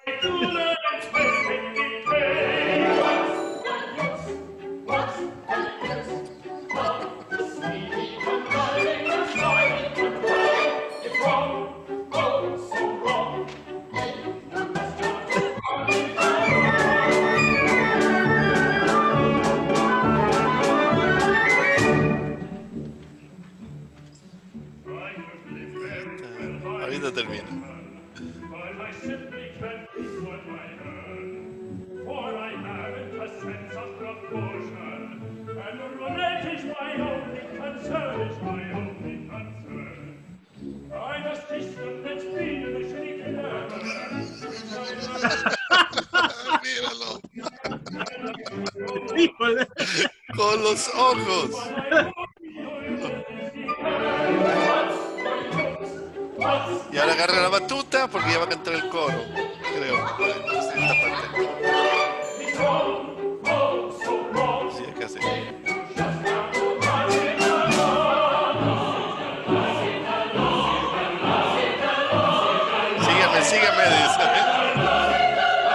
Ahorita termina. Míralo. Con los ojos. Y ahora agarra la batuta porque ya va a cantar el coro. Creo. Esta parte. Sí, acá sí. sígame, dice.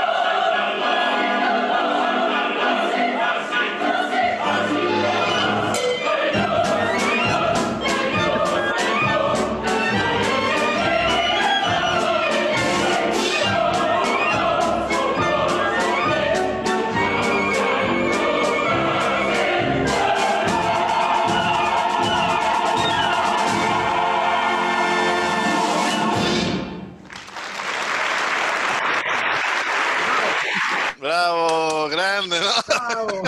Bravo, grande, ¿no? Bravo.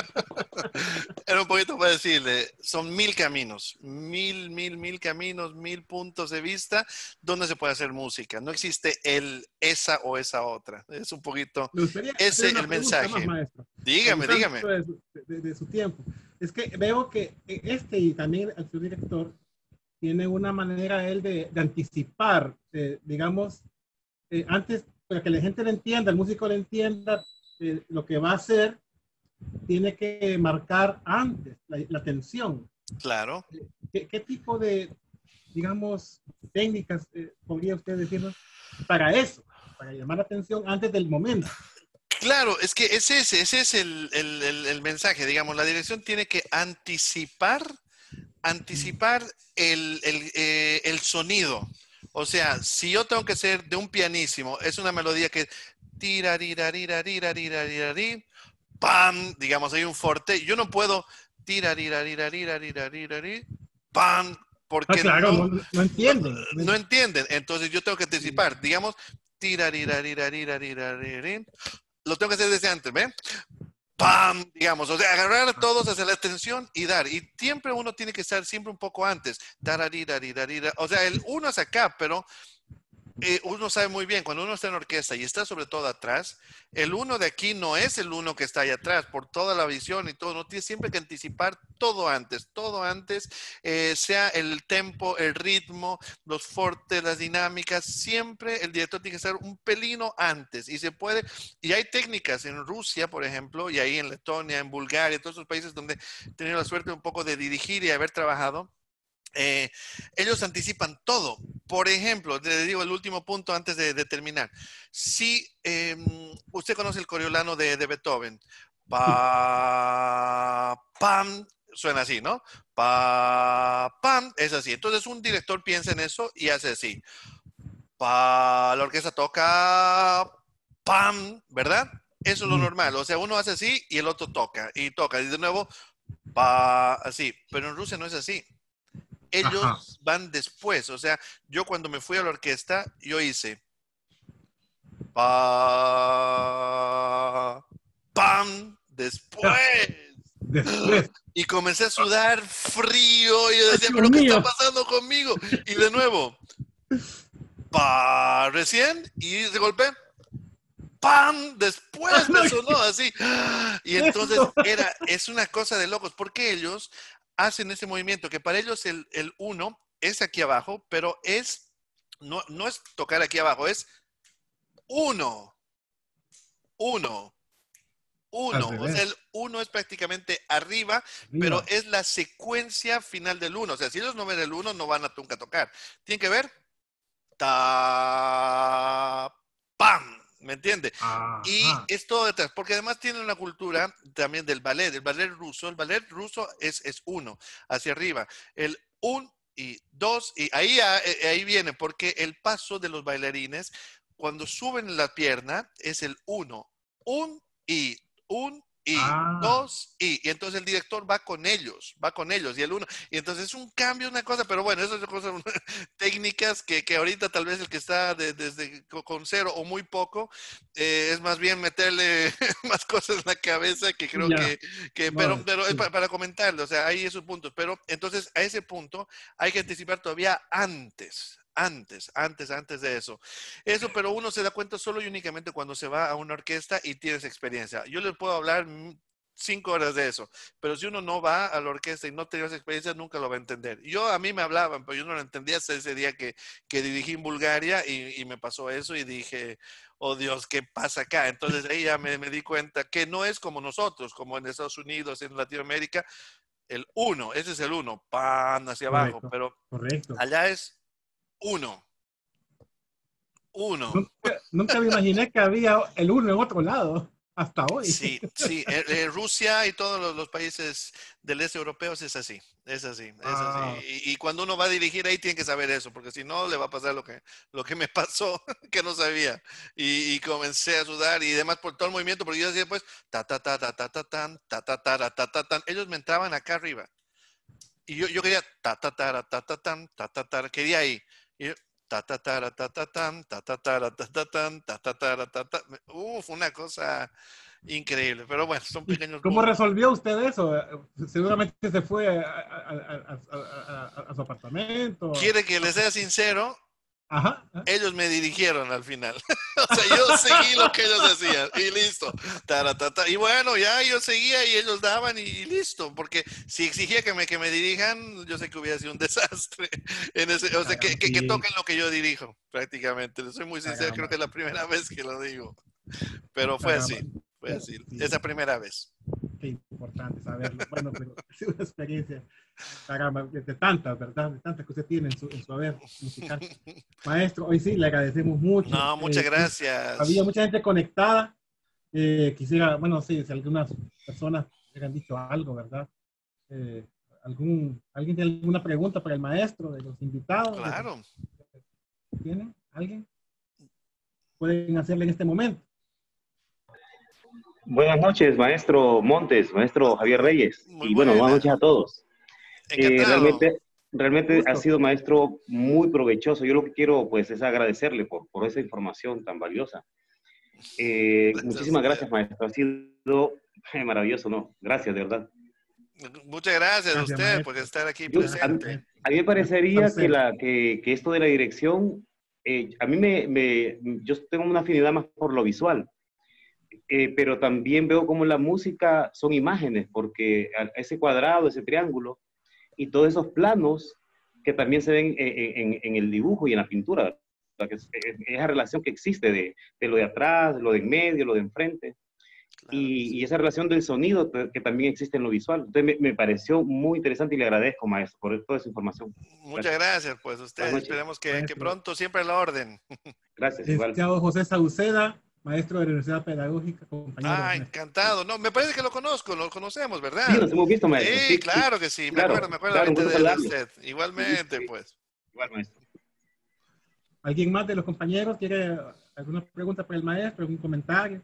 Era un poquito para decirle, son mil caminos, mil, mil, mil caminos, mil puntos de vista donde se puede hacer música. No existe el, esa o esa otra. Es un poquito, Me gustaría hacer ese una el pregunta más, mensaje. maestro. Dígame, Abusando dígame. De su, de, de su tiempo. Es que veo que este y también el su director tiene una manera él de, de anticipar, de, digamos, eh, antes, para que la gente lo entienda, el músico lo entienda, eh, lo que va a hacer, tiene que marcar antes la, la tensión. Claro. ¿Qué, qué tipo de, digamos, técnicas eh, podría usted decirnos para eso, para llamar la atención antes del momento? Claro, es que es ese, ese es el, el, el, el mensaje, digamos, la dirección tiene que anticipar, anticipar el, el, eh, el sonido. O sea, si yo tengo que ser de un pianísimo, es una melodía que tirarirarirarirarirarirarir, pam, digamos, hay un forte, yo no puedo tirarirarirarirarirarirarir, pam, Ah, porque claro, no, no, no no, entienden. no entienden. Entonces yo tengo que anticipar, digamos, tirarirarirarirarir, lo tengo que hacer desde antes, ¿ven? ¡Pam! Digamos, o sea, agarrar a todos hacia la extensión y dar. Y siempre uno tiene que estar siempre un poco antes. Tararirarirarira. O sea, el uno es acá, pero eh, uno sabe muy bien, cuando uno está en orquesta y está sobre todo atrás, el uno de aquí no es el uno que está ahí atrás, por toda la visión y todo, uno tiene siempre que anticipar todo antes, todo antes, eh, sea el tempo, el ritmo, los fortes, las dinámicas, siempre el director tiene que estar un pelino antes y se puede, y hay técnicas en Rusia, por ejemplo, y ahí en Letonia, en Bulgaria, todos esos países donde he tenido la suerte un poco de dirigir y haber trabajado. Eh, ellos anticipan todo. Por ejemplo, le digo el último punto antes de, de terminar. Si eh, usted conoce el Coriolano de, de Beethoven, Sí. pa, pam, suena así, ¿no? Pa, pam, es así. Entonces un director piensa en eso y hace así. Pa, la orquesta toca, pam, ¿verdad? Eso es lo normal. O sea, uno hace así y el otro toca y toca. Y de nuevo, pa, así. Pero en Rusia no es así. Ajá. Ellos van después. O sea, yo cuando me fui a la orquesta, yo hice pa, pam, Ya, después. después. Y comencé a sudar frío y yo ¡Ay, decía, Dios pero ¿qué está mío! pasando conmigo? Y de nuevo, pa, recién, y de golpe, ¡pam! ¡Ah, Después no! me sonó así. Y entonces Eso. era, es una cosa de locos, porque ellos hacen ese movimiento que para ellos el, el uno es aquí abajo, pero es, no, no es tocar aquí abajo, es uno, uno, Al uno. O sea, revés. el uno es prácticamente arriba, pero Arriba. es la secuencia final del uno. O sea, si ellos no ven el uno, no van a nunca tocar. Tienen que ver, ta, pam, ¿me entiende? Y Ajá. es todo detrás, porque además tiene una cultura también del ballet, el ballet ruso, el ballet ruso es, es uno, hacia arriba, el un y dos, y ahí, ahí viene, porque el paso de los bailarines, cuando suben la pierna, es el uno, un y, un y, Ah, dos y, y entonces el director va con ellos, va con ellos, y el uno, y entonces es un cambio, una cosa, pero bueno, eso es cosas técnicas que, que ahorita tal vez el que está de, desde con cero o muy poco, eh, es más bien meterle más cosas en la cabeza que creo ya. que, que pero, No, pero es sí. para, para comentarlo, o sea, hay esos puntos, pero entonces a ese punto hay que anticipar todavía antes, antes, antes, antes de eso. Eso, pero uno se da cuenta solo y únicamente cuando se va a una orquesta y tienes experiencia. Yo les puedo hablar mm, cinco horas de eso, pero si uno no va a la orquesta y no tiene esa experiencia, nunca lo va a entender. Yo, a mí me hablaban, pero yo no lo entendía hasta ese día que, que dirigí en Bulgaria y, y me pasó eso y dije, oh Dios, ¿qué pasa acá? Entonces ahí ya me, me di cuenta que no es como nosotros, como en Estados Unidos, en Latinoamérica, el uno, ese es el uno, pan hacia abajo, Correcto. pero Correcto. allá es uno, Uno. Nunca, nunca me imaginé que había el uno en otro lado, hasta hoy. Sí, sí, eh, eh, Rusia y todos los, los países del este europeos es así, es así, es así. Ah, Y, y cuando uno va a dirigir ahí tiene que saber eso, porque si no le va a pasar lo que, lo que me pasó, que no sabía. Y, y comencé a sudar y demás por todo el movimiento, porque yo decía pues, ta ta ta ta ta ta tan, ta ta ta ta ta ta tan. Ellos me entraban acá arriba. Y yo, yo quería ta ta ta ta ta tan, ta ta ta, quería ahí. Y yo, ta ta ta ta ta tan, ta ta ta ta ta tan, ta ta ta ta ta. Uf, una cosa increíble. Pero bueno, son ¿y pequeños cómo mundos. resolvió usted eso? Seguramente se fue a, a- a- a- a- a su apartamento. Quiere que les sea sincero, Ajá. Ajá. ellos me dirigieron al final. O sea, yo seguí lo que ellos decían y listo. Taratata. Y bueno, ya yo seguía y ellos daban y, y listo. Porque si exigía que me, que me dirijan, yo sé que hubiera sido un desastre. En ese, o sea, que, Caramba, que, que sí, toquen lo que yo dirijo, prácticamente. Les soy muy sincero, creo caramba, que es la primera vez que lo digo. Pero fue caramba. así, fue así. Sí, Esa primera vez. qué importante saberlo. Bueno, pero ha sido una experiencia, caramba, de, de tantas, ¿verdad? De tantas que usted tiene en su, en su haber musical. Maestro, hoy sí, le agradecemos mucho. No, muchas Eh, sí, había gracias. mucha gente conectada. Eh, quisiera, bueno, sí, si algunas personas hubieran dicho algo, ¿verdad? Eh, algún, ¿Alguien tiene alguna pregunta para el maestro de los invitados? De los, Claro. ¿Tiene alguien? Pueden hacerle en este momento. Buenas noches, maestro Montes, maestro Javier Reyes, Muy y bueno, buenas buena. noches a todos. Eh, Encantado. realmente, realmente ha Gusto. sido maestro muy provechoso. Yo lo que quiero, pues, es agradecerle por, por esa información tan valiosa. Eh, Gracias a muchísimas usted. gracias, maestro. Ha sido eh, maravilloso, ¿no? Gracias, de verdad. Muchas gracias a Gracias, usted por maestro. estar aquí Yo, a, mí presente. a mí me A parecería que, usted. la, que, que esto de la dirección, eh, a mí me, me, yo tengo una afinidad más por lo visual. Eh, pero también veo como la música son imágenes, porque ese cuadrado, ese triángulo y todos esos planos que también se ven en, en, en el dibujo y en la pintura, que es, es, esa relación que existe de, de lo de atrás, lo de en medio, lo de enfrente, Claro que y, sí. y esa relación del sonido que también existe en lo visual. Entonces me, me pareció muy interesante y le agradezco, maestro, por toda esa información. Muchas Gracias. gracias, pues Buenas ustedes. noches. Esperemos que, que Maestro. pronto siempre a la orden. Gracias, igual. Licenciado José Sauceda, maestro de la Universidad Pedagógica, compañero Ah, nuestro. encantado. No, me parece que lo conozco, lo conocemos, Sí, ¿verdad? nos hemos visto, maestro. Sí, Sí, sí. claro que sí. Me Claro, acuerdo, me acuerdo claro, un ahorita gusto de, de saludarlo. usted. Un gusto, Igualmente, sí. pues. Igual, maestro. ¿Alguien más de los compañeros quiere alguna pregunta para el maestro, algún comentario?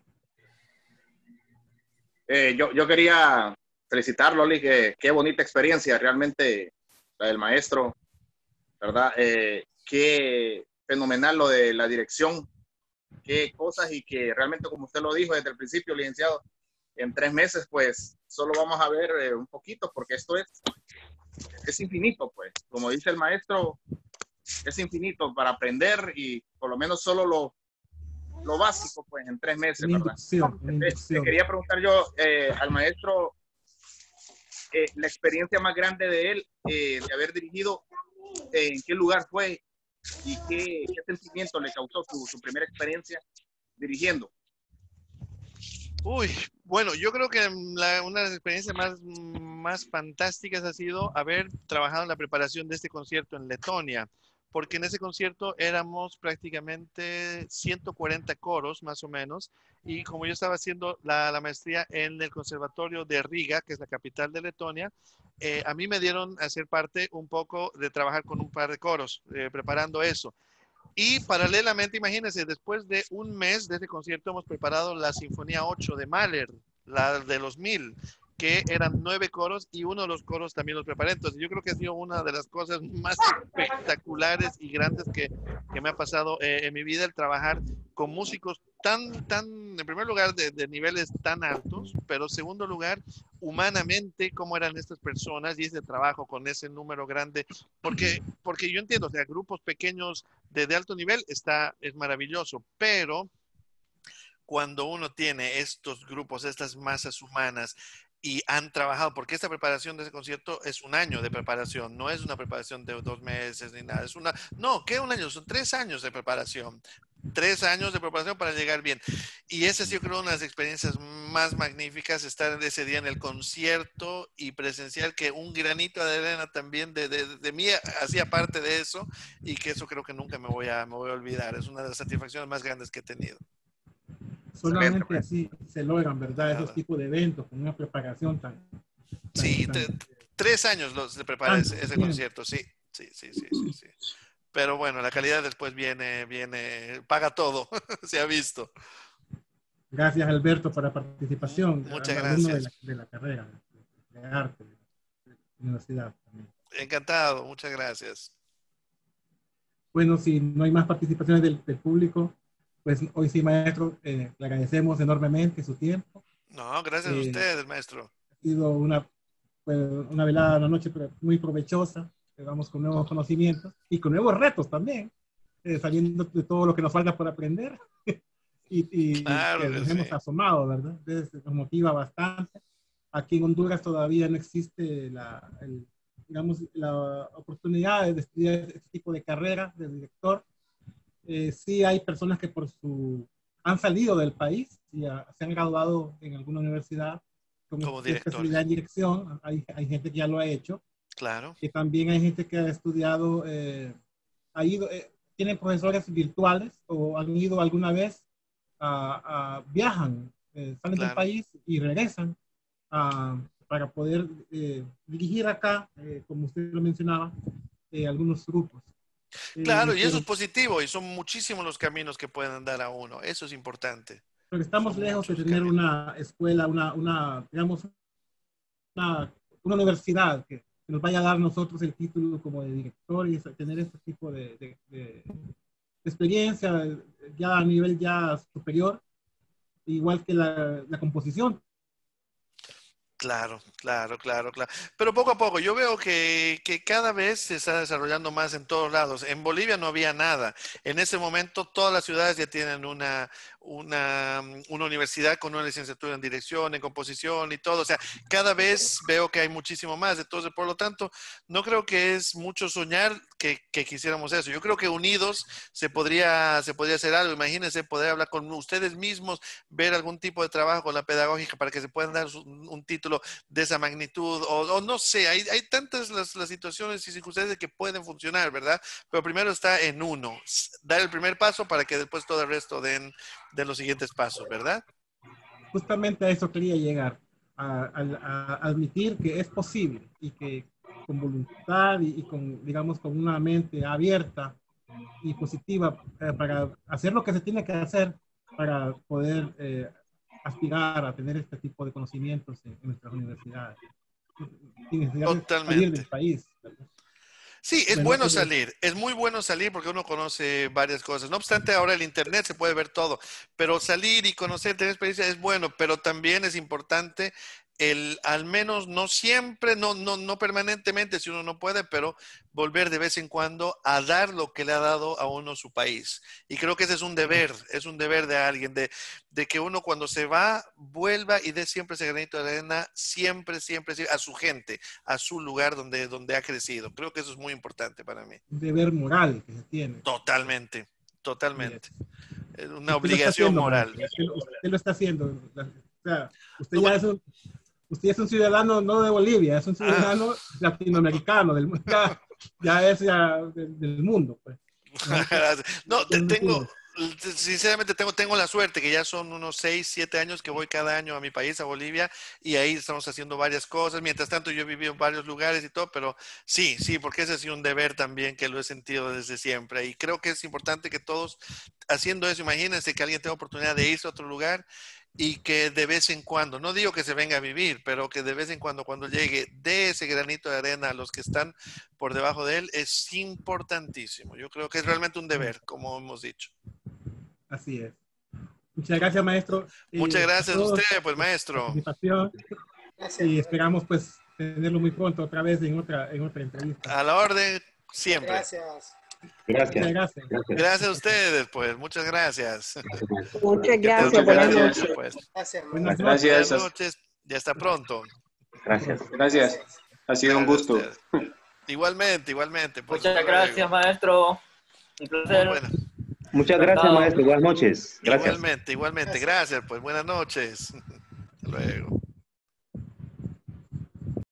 Eh, yo, yo quería felicitarlo, Oli, que qué bonita experiencia realmente la del maestro, ¿verdad? Eh, qué fenomenal lo de la dirección, qué cosas y que realmente, como usted lo dijo desde el principio, licenciado, en tres meses, pues, solo vamos a ver eh, un poquito, porque esto es, es infinito, pues. Como dice el maestro, es infinito para aprender y por lo menos solo lo, lo básico, pues, en tres meses, Una ¿verdad? inducción, una Le, le inducción. quería preguntar yo eh, al maestro eh, la experiencia más grande de él, eh, de haber dirigido, eh, en qué lugar fue y qué, qué sentimiento le causó su, su primera experiencia dirigiendo. Uy, bueno, yo creo que la- una de las experiencias más, más fantásticas ha sido haber trabajado en la preparación de este concierto en Letonia, porque en ese concierto éramos prácticamente ciento cuarenta coros, más o menos, y como yo estaba haciendo la, la maestría en el Conservatorio de Riga, que es la capital de Letonia, eh, a mí me dieron a ser parte un poco de trabajar con un par de coros, eh, preparando eso. Y paralelamente, imagínense, después de un mes de este concierto hemos preparado la Sinfonía ocho de Mahler, la de los mil, que eran nueve coros y uno de los coros también los preparé. Entonces yo creo que ha sido una de las cosas más espectaculares y grandes que, que me ha pasado eh, en mi vida, el trabajar con músicos tan, tan, en primer lugar, de, de niveles tan altos, pero en segundo lugar, humanamente, cómo eran estas personas y ese trabajo con ese número grande, porque, porque yo entiendo, o sea, grupos pequeños de, de alto nivel está, es maravilloso, pero cuando uno tiene estos grupos, estas masas humanas y han trabajado, porque esta preparación de ese concierto es un año de preparación, no es una preparación de dos meses ni nada, es una, no, ¿qué un año? Son tres años de preparación Tres años de preparación para llegar bien. Y esa sí, yo creo, una de las experiencias más magníficas, estar ese día en el concierto y presenciar que un granito de arena también de, de, de mí hacía parte de eso, y que eso creo que nunca me voy a, me voy a olvidar. Es una de las satisfacciones más grandes que he tenido. Solamente así se logran, ¿verdad? Nada. Esos tipos de eventos con una preparación tan... tan Sí, tan, te, tres años los de preparar ese, ese bien. concierto, sí, sí, sí, sí, sí, sí. Pero bueno, la calidad después viene, viene, paga todo, se ha visto. Gracias, Alberto, por la participación. Muchas alumno de gracias. la, de la carrera de arte de la universidad también. Encantado, muchas gracias. Bueno, si no hay más participaciones del, del público, pues hoy sí, maestro, eh, le agradecemos enormemente su tiempo. No, gracias eh, a ustedes, maestro. Ha sido una, pues, una velada, una noche muy provechosa. Vamos con nuevos conocimientos y con nuevos retos también, eh, saliendo de todo lo que nos falta por aprender y, y claro que que nos sí. hemos asomado, ¿verdad? Entonces, nos motiva bastante. Aquí en Honduras todavía no existe la, el, digamos, la oportunidad de estudiar este tipo de carrera de director. Eh, sí hay personas que por su, han salido del país y a, se han graduado en alguna universidad con como especialidad en dirección. Hay, hay gente que ya lo ha hecho. Claro. Y también hay gente que ha estudiado, eh, ha ido, eh, tienen profesores virtuales o han ido alguna vez, a, a viajan, eh, salen claro. del país y regresan a, para poder eh, dirigir acá, eh, como usted lo mencionaba, eh, algunos grupos. Claro, eh, y eso es positivo y son muchísimos los caminos que pueden dar a uno. Eso es importante. Pero estamos son lejos de tener caminos. Una escuela, una, una digamos, una, una universidad que nos vaya a dar nosotros el título como de director y tener este tipo de, de, de, de experiencia ya a nivel ya superior, igual que la, la composición. Claro, claro, claro, claro. Pero poco a poco, yo veo que, que cada vez se está desarrollando más en todos lados. En Bolivia no había nada. En ese momento todas las ciudades ya tienen una, una, una universidad con una licenciatura en dirección, en composición y todo. O sea, cada vez veo que hay muchísimo más. Entonces, por lo tanto, no creo que es mucho soñar que, que quisiéramos eso. Yo creo que unidos se podría, se podría hacer algo. Imagínense poder hablar con ustedes mismos, ver algún tipo de trabajo con la pedagógica para que se puedan dar un, un título de esa magnitud, o, o no sé, hay, hay tantas las, las situaciones y circunstancias que pueden funcionar, ¿verdad? Pero primero está en uno, dar el primer paso para que después todo el resto den, den los siguientes pasos, ¿verdad? Justamente a eso quería llegar, a, a, a admitir que es posible y que con voluntad y, y con, digamos, con una mente abierta y positiva eh, para hacer lo que se tiene que hacer para poder eh, aspirar a tener este tipo de conocimientos en, en nuestras universidades. Sin necesidad de salir del país, ¿verdad? Sí, es bueno, bueno salir, es muy bueno salir porque uno conoce varias cosas. No obstante, ahora el internet se puede ver todo, pero salir y conocer, tener experiencia es bueno, pero también es importante el, al menos no siempre, no, no, no permanentemente si uno no puede, pero volver de vez en cuando a dar lo que le ha dado a uno su país. Y creo que ese es un deber, es un deber de alguien, de, de que uno cuando se va, vuelva y dé siempre ese granito de arena, siempre, siempre, siempre, a su gente, a su lugar donde, donde ha crecido. Creo que eso es muy importante para mí. Un deber moral que se tiene. Totalmente, totalmente. Es una usted obligación haciendo, moral. Usted, usted lo está haciendo. O sea, usted no, ya es un... Usted es un ciudadano no de Bolivia, es un ciudadano ah. latinoamericano, del, ya, ya es ya del, del mundo. Pues. No, te, tengo, sinceramente tengo, tengo la suerte que ya son unos seis, siete años que voy cada año a mi país, a Bolivia, y ahí estamos haciendo varias cosas. Mientras tanto yo he vivido en varios lugares y todo, pero sí, sí, porque ese ha sido un deber también que lo he sentido desde siempre. Y creo que es importante que todos, haciendo eso, imagínense que alguien tenga oportunidad de irse a otro lugar y que de vez en cuando, no digo que se venga a vivir, pero que de vez en cuando, cuando llegue, dé ese granito de arena a los que están por debajo de él, es importantísimo. Yo creo que es realmente un deber, como hemos dicho. Así es. Muchas gracias, maestro. Muchas eh, gracias a, a usted, pues, maestro. Gracias. Y esperamos, pues, tenerlo muy pronto otra vez en otra, en otra entrevista. A la orden, siempre. Gracias. Gracias. Gracias. Gracias a ustedes, pues. Muchas gracias. Muchas gracias. Buenas noches. Pues. Gracias. Buenas noches. Buenas noches. Ya hasta pronto. Gracias. Gracias. Ha sido un gusto. Igualmente, igualmente. Muchas gracias, maestro. Un placer. Bueno. Muchas gracias, maestro. Buenas noches. Gracias. Igualmente, igualmente. Gracias, pues buenas noches. Hasta luego.